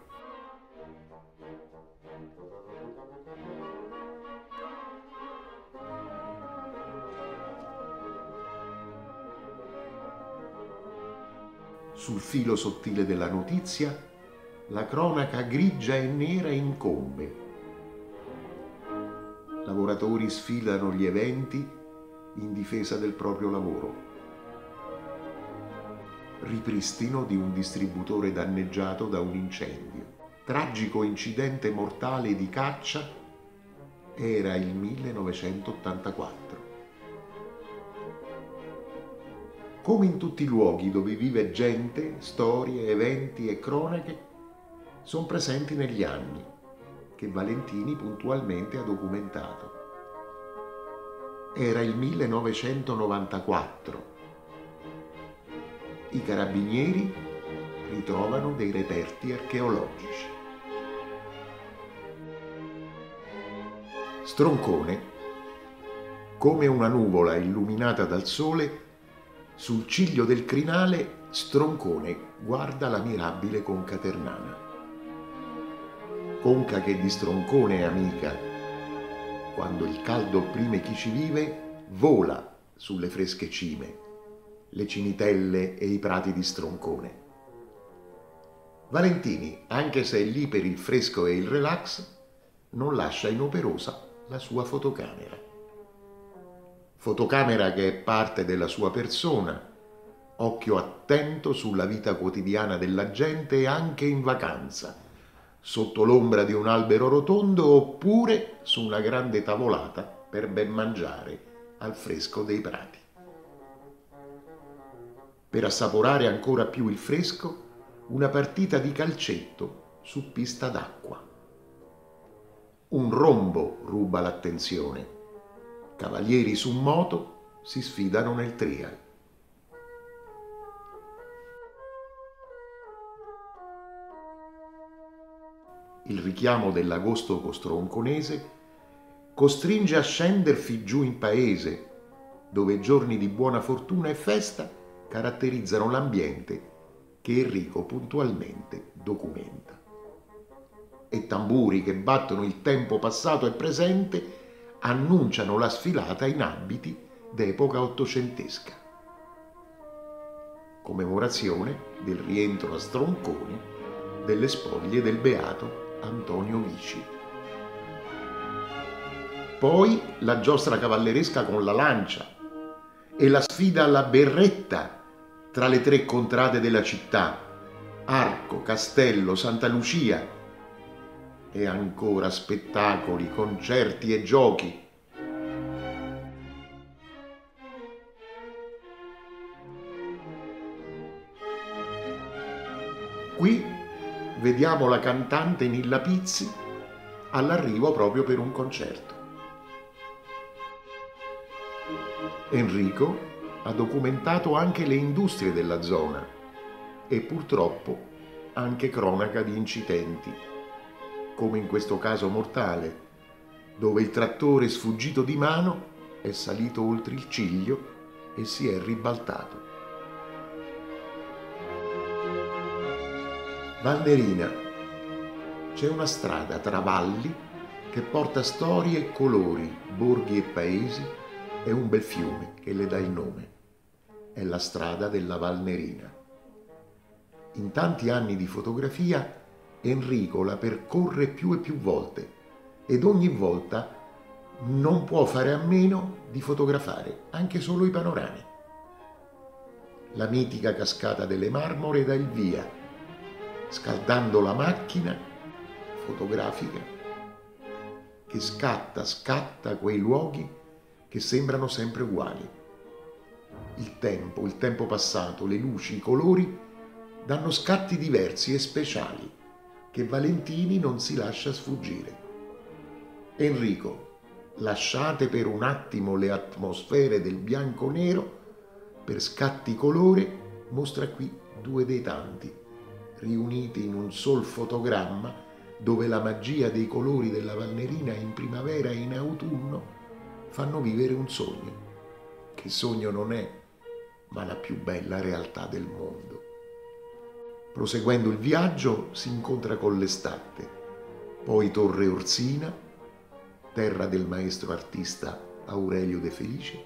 Speaker 1: Sul filo sottile della notizia, la cronaca grigia e nera incombe. Lavoratori sfilano gli eventi in difesa del proprio lavoro. Ripristino di un distributore danneggiato da un incendio. Tragico incidente mortale di caccia. Era il 1984. Come in tutti i luoghi dove vive gente, storie, eventi e cronache, sono presenti negli anni che Valentini puntualmente ha documentato. Era il 1994. I carabinieri ritrovano dei reperti archeologici. Stroncone, come una nuvola illuminata dal sole, sul ciglio del crinale Stroncone guarda la mirabile conca ternana. Conca che di Stroncone è amica. Quando il caldo opprime chi ci vive, vola sulle fresche cime, le cinitelle e i prati di Stroncone. Valentini, anche se è lì per il fresco e il relax, non lascia inoperosa la sua fotocamera. Fotocamera che è parte della sua persona, occhio attento sulla vita quotidiana della gente anche in vacanza, sotto l'ombra di un albero rotondo oppure su una grande tavolata per ben mangiare al fresco dei prati. Per assaporare ancora più il fresco, una partita di calcetto su pista d'acqua. Un rombo ruba l'attenzione. Cavalieri su moto si sfidano nel trial. Il richiamo dell'agosto costronconese costringe a scenderfi giù in paese, dove giorni di buona fortuna e festa caratterizzano l'ambiente che Enrico puntualmente documenta. E tamburi che battono il tempo passato e presente annunciano la sfilata in abiti d'epoca ottocentesca. Commemorazione del rientro a Stroncone delle spoglie del beato Antonio Vici. Poi la giostra cavalleresca con la lancia e la sfida alla berretta tra le 3 contrade della città, Arco, Castello, Santa Lucia, e ancora spettacoli, concerti e giochi. Qui vediamo la cantante Nilla Pizzi all'arrivo proprio per un concerto. Enrico ha documentato anche le industrie della zona e purtroppo anche cronaca di incidenti, come in questo caso mortale, dove il trattore sfuggito di mano è salito oltre il ciglio e si è ribaltato. Valnerina. C'è una strada tra valli che porta storie e colori, borghi e paesi, e un bel fiume che le dà il nome. È la strada della Valnerina. In tanti anni di fotografia, Enrico la percorre più e più volte ed ogni volta non può fare a meno di fotografare anche solo i panorami. La mitica cascata delle Marmore dà il via, scaldando la macchina fotografica che scatta quei luoghi che sembrano sempre uguali. Il tempo passato, le luci, i colori danno scatti diversi e speciali che Valentini non si lascia sfuggire. Enrico, lasciate per un attimo le atmosfere del bianco-nero per scatti colore, mostra qui 2 dei tanti, riuniti in un sol fotogramma dove la magia dei colori della Valnerina in primavera e in autunno fanno vivere un sogno, che sogno non è, ma la più bella realtà del mondo. Proseguendo il viaggio si incontra con l'estate, poi Torre Orsina, terra del maestro artista Aurelio De Felice,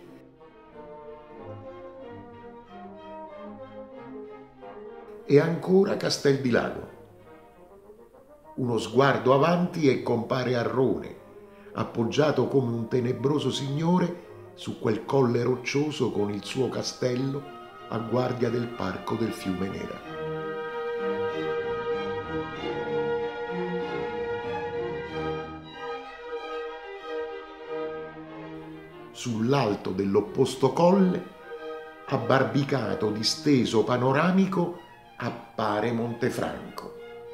Speaker 1: e ancora Castel di Lago. Uno sguardo avanti e compare Arrone, appoggiato come un tenebroso signore su quel colle roccioso con il suo castello a guardia del parco del fiume Nera. Sull'alto dell'opposto colle, abbarbicato, disteso, panoramico, appare Montefranco.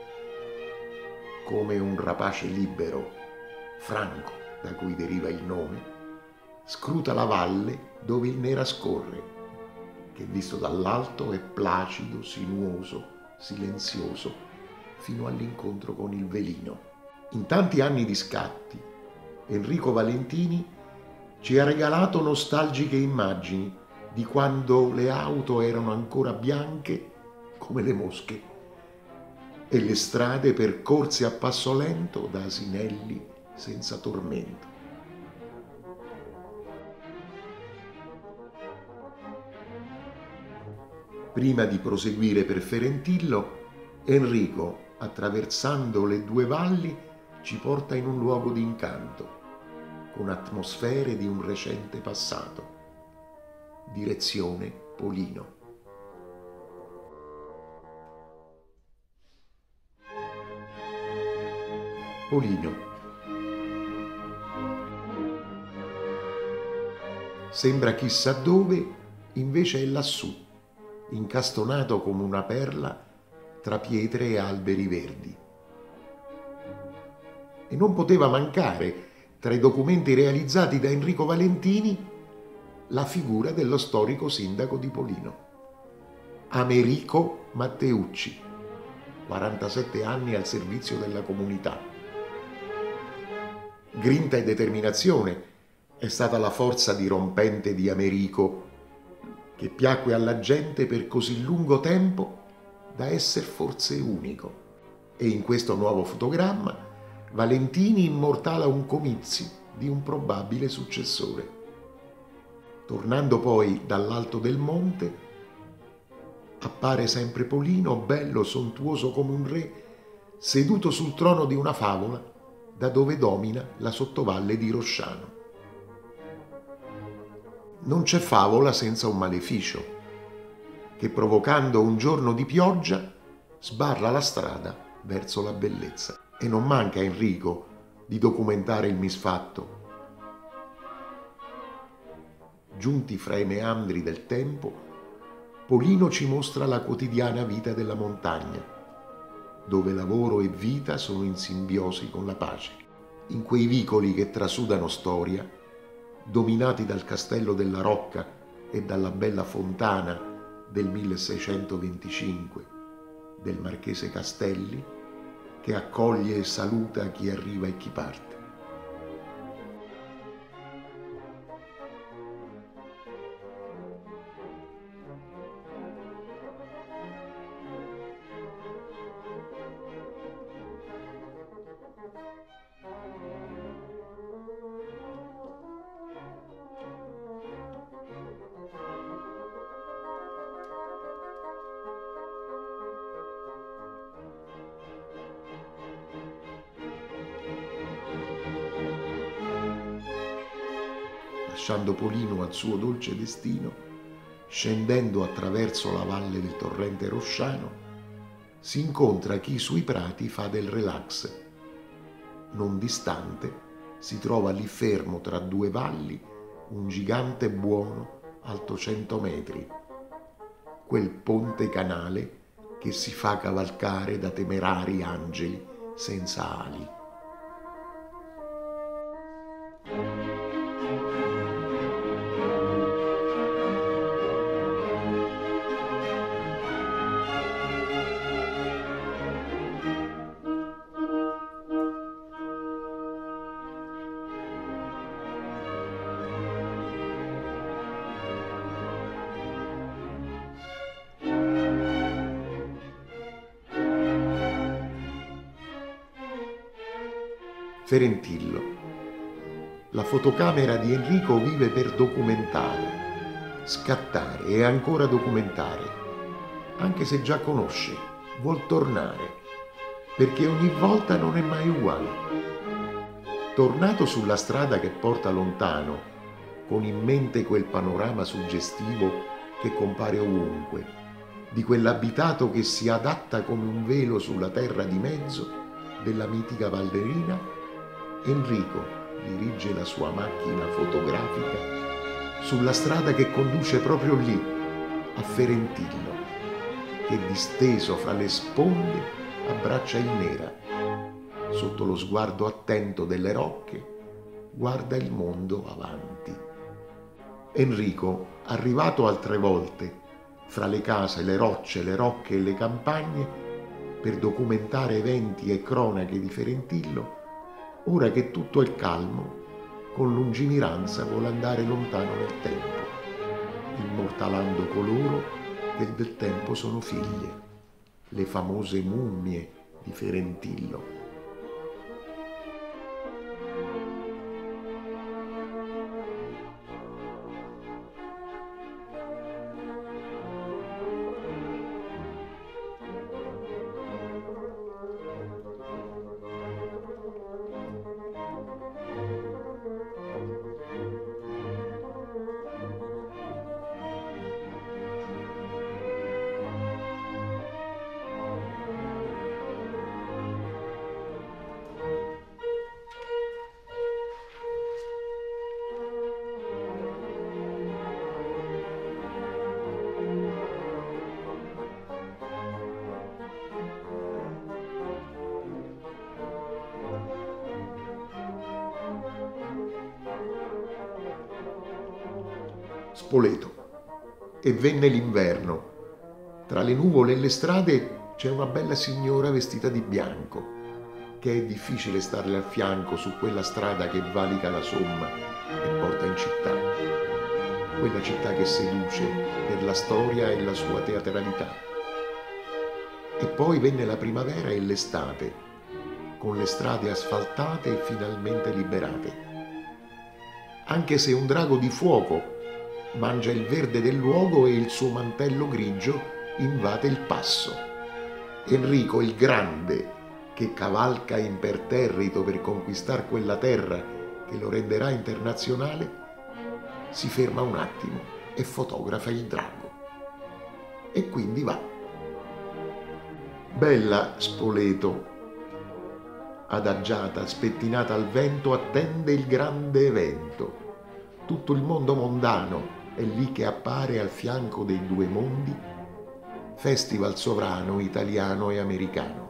Speaker 1: Come un rapace libero, Franco, da cui deriva il nome, scruta la valle dove il Nera scorre, che visto dall'alto è placido, sinuoso, silenzioso, fino all'incontro con il Velino. In tanti anni di scatti, Enrico Valentini ci ha regalato nostalgiche immagini di quando le auto erano ancora bianche come le mosche e le strade percorse a passo lento da asinelli senza tormento. Prima di proseguire per Ferentillo, Enrico, attraversando le 2 valli, ci porta in un luogo di incanto, con atmosfere di un recente passato. Direzione Polino. Polino. Sembra chissà dove, invece è lassù, incastonato come una perla tra pietre e alberi verdi. E non poteva mancare, tra i documenti realizzati da Enrico Valentini, la figura dello storico sindaco di Polino, Americo Matteucci, 47 anni al servizio della comunità. Grinta e determinazione è stata la forza dirompente di Americo, che piacque alla gente per così lungo tempo da essere forse unico. E in questo nuovo fotogramma Valentini immortala un comizio di un probabile successore. Tornando poi dall'alto del monte, appare sempre Polino, bello, sontuoso come un re, seduto sul trono di una favola, da dove domina la sottovalle di Rosciano. Non c'è favola senza un maleficio, che provocando un giorno di pioggia sbarra la strada verso la bellezza. E non manca Enrico di documentare il misfatto. Giunti fra i meandri del tempo, Polino ci mostra la quotidiana vita della montagna, dove lavoro e vita sono in simbiosi con la pace. In quei vicoli che trasudano storia, dominati dal castello della Rocca e dalla bella fontana del 1625 del marchese Castelli, che accoglie e saluta chi arriva e chi parte. Lasciando Polino al suo dolce destino, scendendo attraverso la valle del torrente Rosciano, si incontra chi sui prati fa del relax. Non distante si trova lì fermo tra due valli un gigante buono alto 100 metri, quel ponte canale che si fa cavalcare da temerari angeli senza ali. Ferentillo. La fotocamera di Enrico vive per documentare, scattare e ancora documentare, anche se già conosce, vuol tornare, perché ogni volta non è mai uguale. Tornato sulla strada che porta lontano, con in mente quel panorama suggestivo che compare ovunque, di quell'abitato che si adatta come un velo sulla terra di mezzo della mitica Valnerina, Enrico dirige la sua macchina fotografica sulla strada che conduce proprio lì, a Ferentillo, che disteso fra le sponde abbraccia il Nera. Sotto lo sguardo attento delle rocche, guarda il mondo avanti. Enrico, arrivato altre volte fra le case, le rocce, le rocche e le campagne per documentare eventi e cronache di Ferentillo, ora che tutto è calmo, con lungimiranza vuole andare lontano nel tempo, immortalando coloro che del tempo sono figlie, le famose mummie di Ferentillo. Spoleto. E venne l'inverno. Tra le nuvole e le strade c'è una bella signora vestita di bianco, che è difficile starle al fianco su quella strada che valica la Somma e porta in città. Quella città che seduce per la storia e la sua teatralità. E poi venne la primavera e l'estate, con le strade asfaltate e finalmente liberate. Anche se un drago di fuoco mangia il verde del luogo e il suo mantello grigio invade il passo. Enrico il Grande, che cavalca imperterrito per conquistar quella terra che lo renderà internazionale, si ferma un attimo e fotografa il drago. E quindi va. Bella Spoleto, adagiata, spettinata al vento, attende il grande evento. Tutto il mondo mondano è lì che appare al fianco dei due mondi, festival sovrano italiano e americano.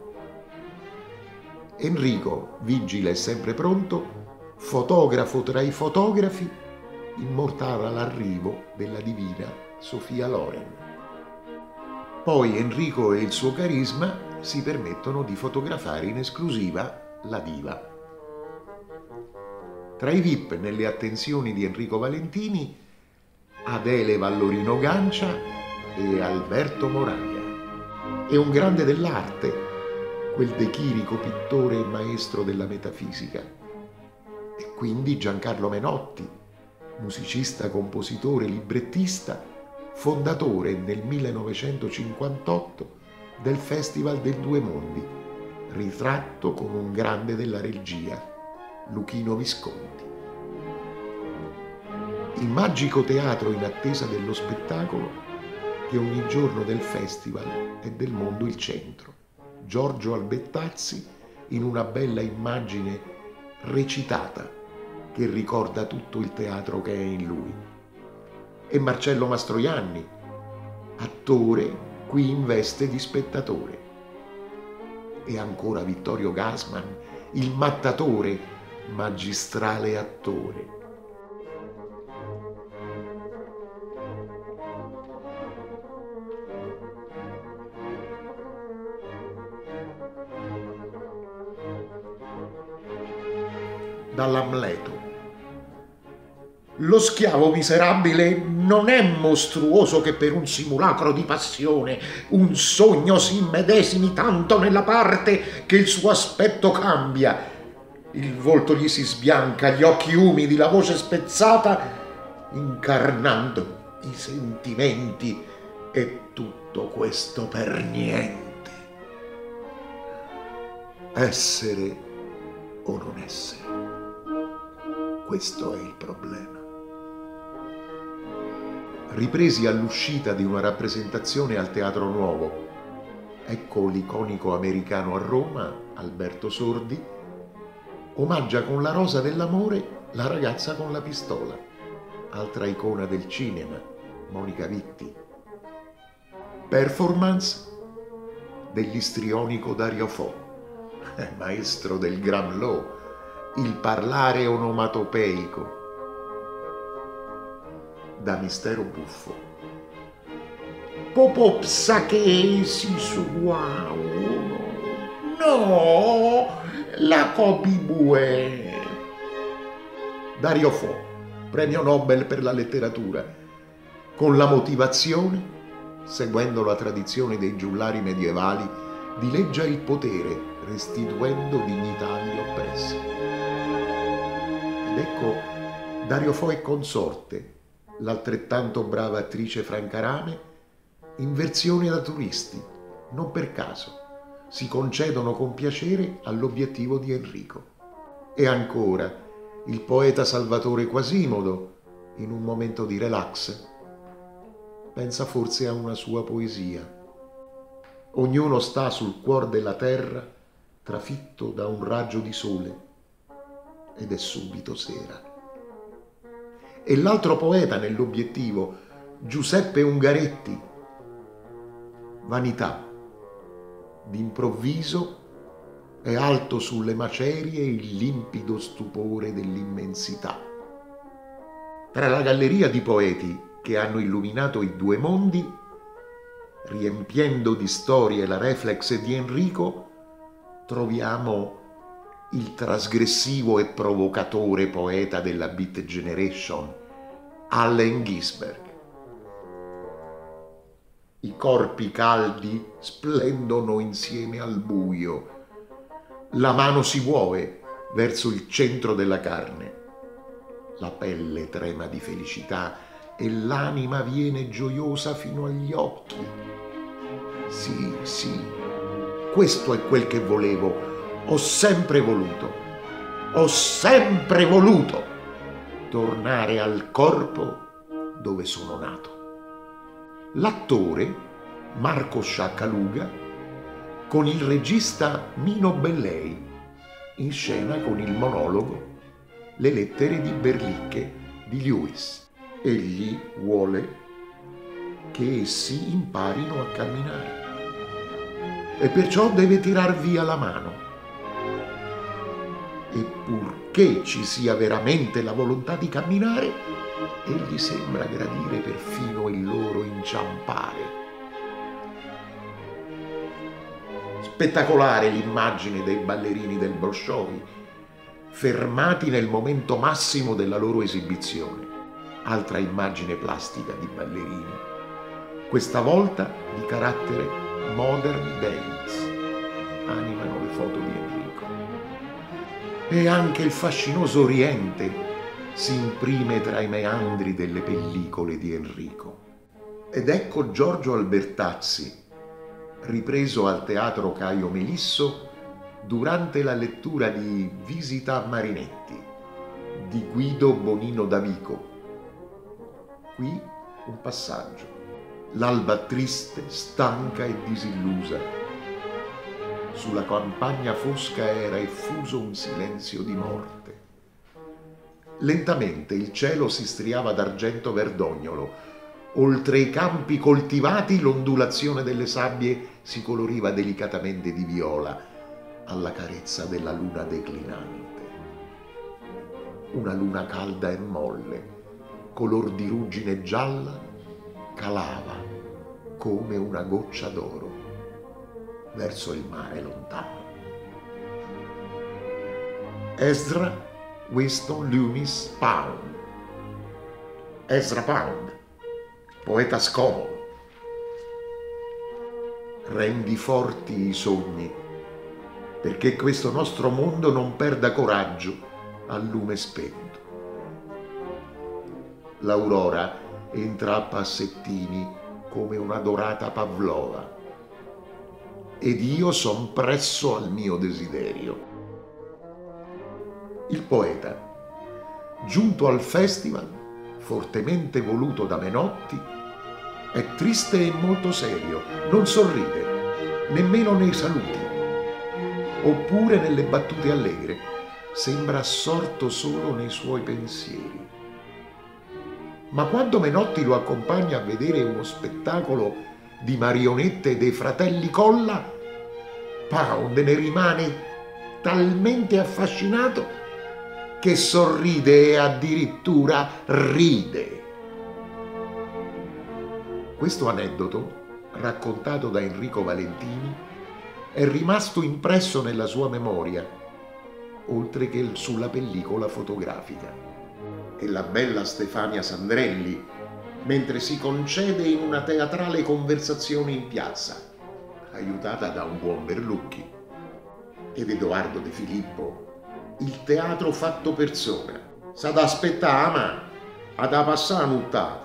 Speaker 1: Enrico, vigile e sempre pronto, fotografo tra i fotografi, immortala l'arrivo della divina Sofia Loren. Poi Enrico e il suo carisma si permettono di fotografare in esclusiva la diva. Tra i VIP nelle attenzioni di Enrico Valentini, Adele Vallorino Gancia e Alberto Moravia. E un grande dell'arte, quel De Chirico pittore e maestro della metafisica. E quindi Giancarlo Menotti, musicista, compositore, librettista, fondatore nel 1958 del Festival dei Due Mondi, ritratto con un grande della regia, Luchino Visconti. Il magico teatro in attesa dello spettacolo che ogni giorno del festival è del mondo il centro. Giorgio Albettazzi in una bella immagine recitata che ricorda tutto il teatro che è in lui. E Marcello Mastroianni, attore qui in veste di spettatore. E ancora Vittorio Gassman, il mattatore, magistrale attore. Dall'Amleto. Lo schiavo miserabile non è mostruoso che per un simulacro di passione, un sogno si immedesimi tanto nella parte che il suo aspetto cambia. Il volto gli si sbianca, gli occhi umidi, la voce spezzata, incarnando i sentimenti, e tutto questo per niente. Essere o non essere? Questo è il problema. Ripresi all'uscita di una rappresentazione al Teatro Nuovo. Ecco l'iconico americano a Roma, Alberto Sordi, omaggia con La rosa dell'amore La ragazza con la pistola, altra icona del cinema, Monica Vitti. Performance dell'istrionico Dario Fo, maestro del Gramlow, il parlare onomatopeico. Da mistero buffo. Popopsachei si sua uno. No, la copibue. Dario Fo, premio Nobel per la letteratura, con la motivazione, seguendo la tradizione dei giullari medievali, dileggia il potere, restituendo dignità agli oppressi. Ed ecco Dario Fo e consorte, l'altrettanto brava attrice Franca Rame, in versione da turisti, non per caso, si concedono con piacere all'obiettivo di Enrico. E ancora il poeta Salvatore Quasimodo, in un momento di relax, pensa forse a una sua poesia. Ognuno sta sul cuor della terra, trafitto da un raggio di sole, ed è subito sera. E l'altro poeta nell'obiettivo, Giuseppe Ungaretti, vanità, d'improvviso è alto sulle macerie il limpido stupore dell'immensità. Tra la galleria di poeti che hanno illuminato i due mondi, riempiendo di storie la reflex di Enrico, troviamo il trasgressivo e provocatore poeta della Beat Generation, Allen Ginsberg. I corpi caldi splendono insieme al buio. La mano si muove verso il centro della carne. La pelle trema di felicità e l'anima viene gioiosa fino agli occhi. Sì, questo è quel che volevo. Ho sempre voluto tornare al corpo dove sono nato. L'attore Marco Sciaccaluga con il regista Mino Bellei in scena con il monologo Le lettere di Berlicche di Lewis. Egli vuole che essi imparino a camminare e perciò deve tirar via la mano. E purché ci sia veramente la volontà di camminare, egli sembra gradire perfino il loro inciampare. Spettacolare l'immagine dei ballerini del Bolshoi, fermati nel momento massimo della loro esibizione. Altra immagine plastica di ballerini, questa volta di carattere modern dance, animano le foto di Enrico. E anche il fascinoso Oriente si imprime tra i meandri delle pellicole di Enrico. Ed ecco Giorgio Albertazzi, ripreso al Teatro Caio Melisso durante la lettura di Visita a Marinetti di Guido Bonino Davico. Qui un passaggio. L'alba triste, stanca e disillusa. Sulla campagna fosca era effuso un silenzio di morte. Lentamente il cielo si striava d'argento verdognolo. Oltre i campi coltivati l'ondulazione delle sabbie si coloriva delicatamente di viola alla carezza della luna declinante. Una luna calda e molle, color di ruggine gialla, calava come una goccia d'oro verso il mare lontano. Ezra Winston Loomis Pound. Ezra Pound, poeta scomodo. Rendi forti i sogni, perché questo nostro mondo non perda coraggio al lume spento. L'aurora entra a passettini come una dorata pavlova, ed io son presso al mio desiderio. Il poeta, giunto al festival, fortemente voluto da Menotti, è triste e molto serio, non sorride, nemmeno nei saluti, oppure nelle battute allegre, sembra assorto solo nei suoi pensieri. Ma quando Menotti lo accompagna a vedere uno spettacolo di marionette dei fratelli Colla, Pound ne rimane talmente affascinato che sorride e addirittura ride. Questo aneddoto, raccontato da Enrico Valentini, è rimasto impresso nella sua memoria, oltre che sulla pellicola fotografica. E la bella Stefania Sandrelli, mentre si concede in una teatrale conversazione in piazza, aiutata da un buon Berlucchi, ed Edoardo De Filippo, il teatro fatto persona, s'ha da aspettare, ma ha da passare nuttata.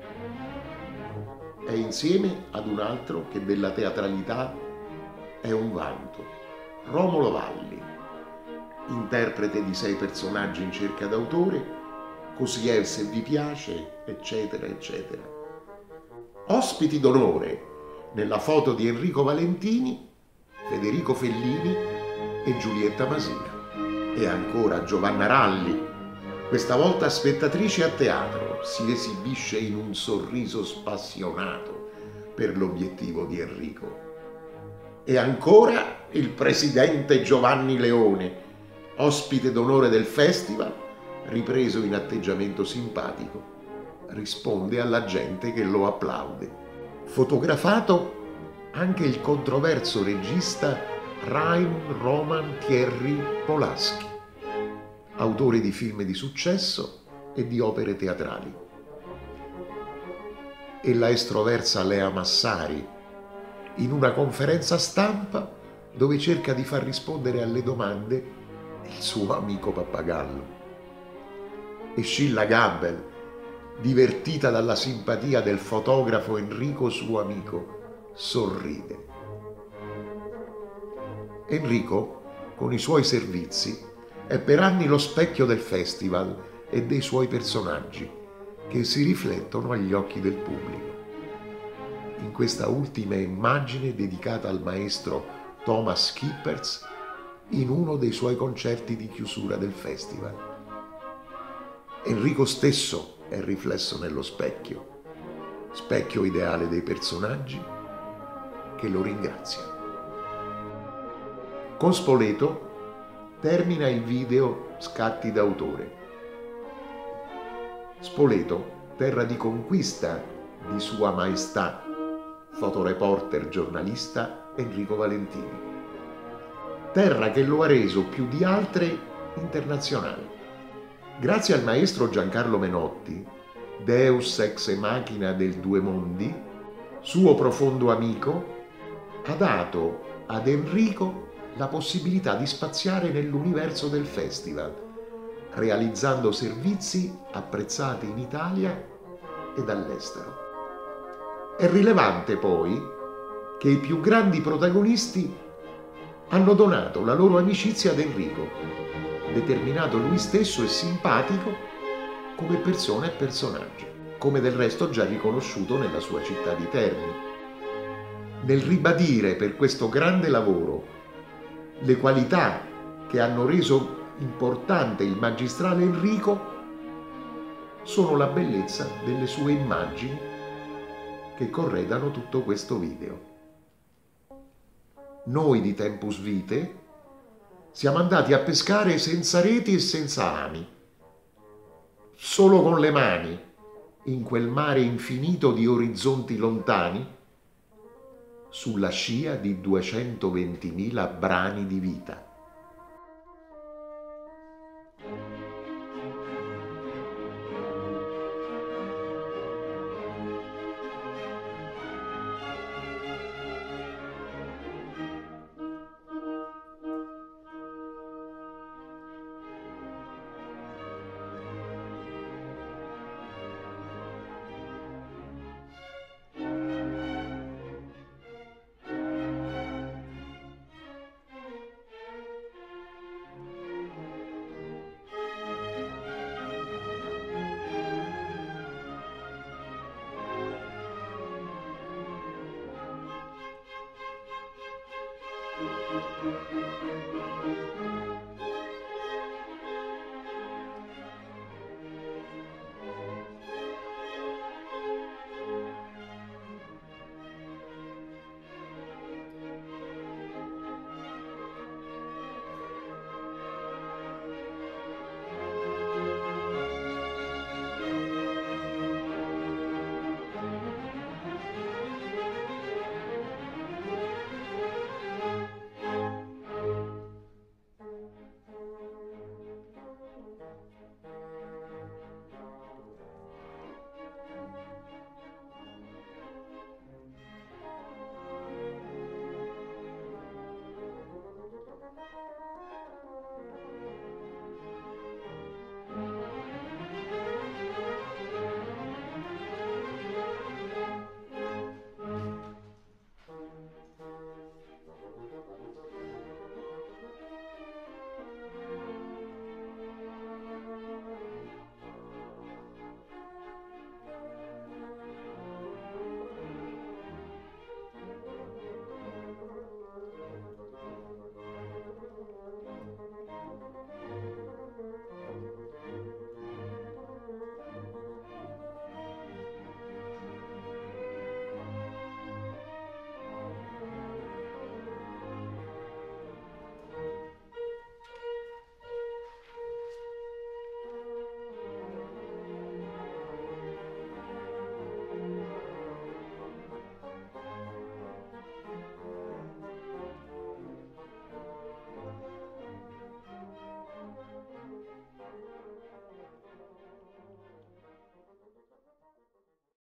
Speaker 1: È insieme ad un altro che della teatralità è un vanto, Romolo Valli, interprete di 6 personaggi in cerca d'autore, Così è se vi piace, eccetera, eccetera. Ospiti d'onore nella foto di Enrico Valentini, Federico Fellini e Giulietta Masina. E ancora Giovanna Ralli, questa volta spettatrice a teatro, si esibisce in un sorriso spassionato per l'obiettivo di Enrico. E ancora il presidente Giovanni Leone, ospite d'onore del festival, ripreso in atteggiamento simpatico, risponde alla gente che lo applaude. Fotografato anche il controverso regista Raim Roman Thierry Polaschi, autore di film di successo e di opere teatrali. E la estroversa Lea Massari, in una conferenza stampa dove cerca di far rispondere alle domande il suo amico pappagallo. E Scilla Gabel, divertita dalla simpatia del fotografo Enrico suo amico, sorride. Enrico, con i suoi servizi, è per anni lo specchio del festival e dei suoi personaggi, che si riflettono agli occhi del pubblico. In questa ultima immagine dedicata al maestro Thomas Kippers in uno dei suoi concerti di chiusura del festival. Enrico stesso è riflesso nello specchio ideale dei personaggi che lo ringraziano. Con Spoleto termina il video Scatti d'autore. Spoleto, terra di conquista di Sua Maestà, fotoreporter giornalista Enrico Valentini. Terra che lo ha reso più di altre internazionale. Grazie al maestro Giancarlo Menotti, Deus ex machina del Due Mondi, suo profondo amico, ha dato ad Enrico la possibilità di spaziare nell'universo del festival, realizzando servizi apprezzati in Italia ed all'estero. È rilevante poi che i più grandi protagonisti hanno donato la loro amicizia ad Enrico, determinato lui stesso e simpatico come persona e personaggio, come del resto già riconosciuto nella sua città di Terni. Nel ribadire per questo grande lavoro le qualità che hanno reso importante il magistrale Enrico sono la bellezza delle sue immagini che corredano tutto questo video. Noi di Tempus Vitae siamo andati a pescare senza reti e senza ami, solo con le mani, in quel mare infinito di orizzonti lontani, sulla scia di 220.000 brani di vita.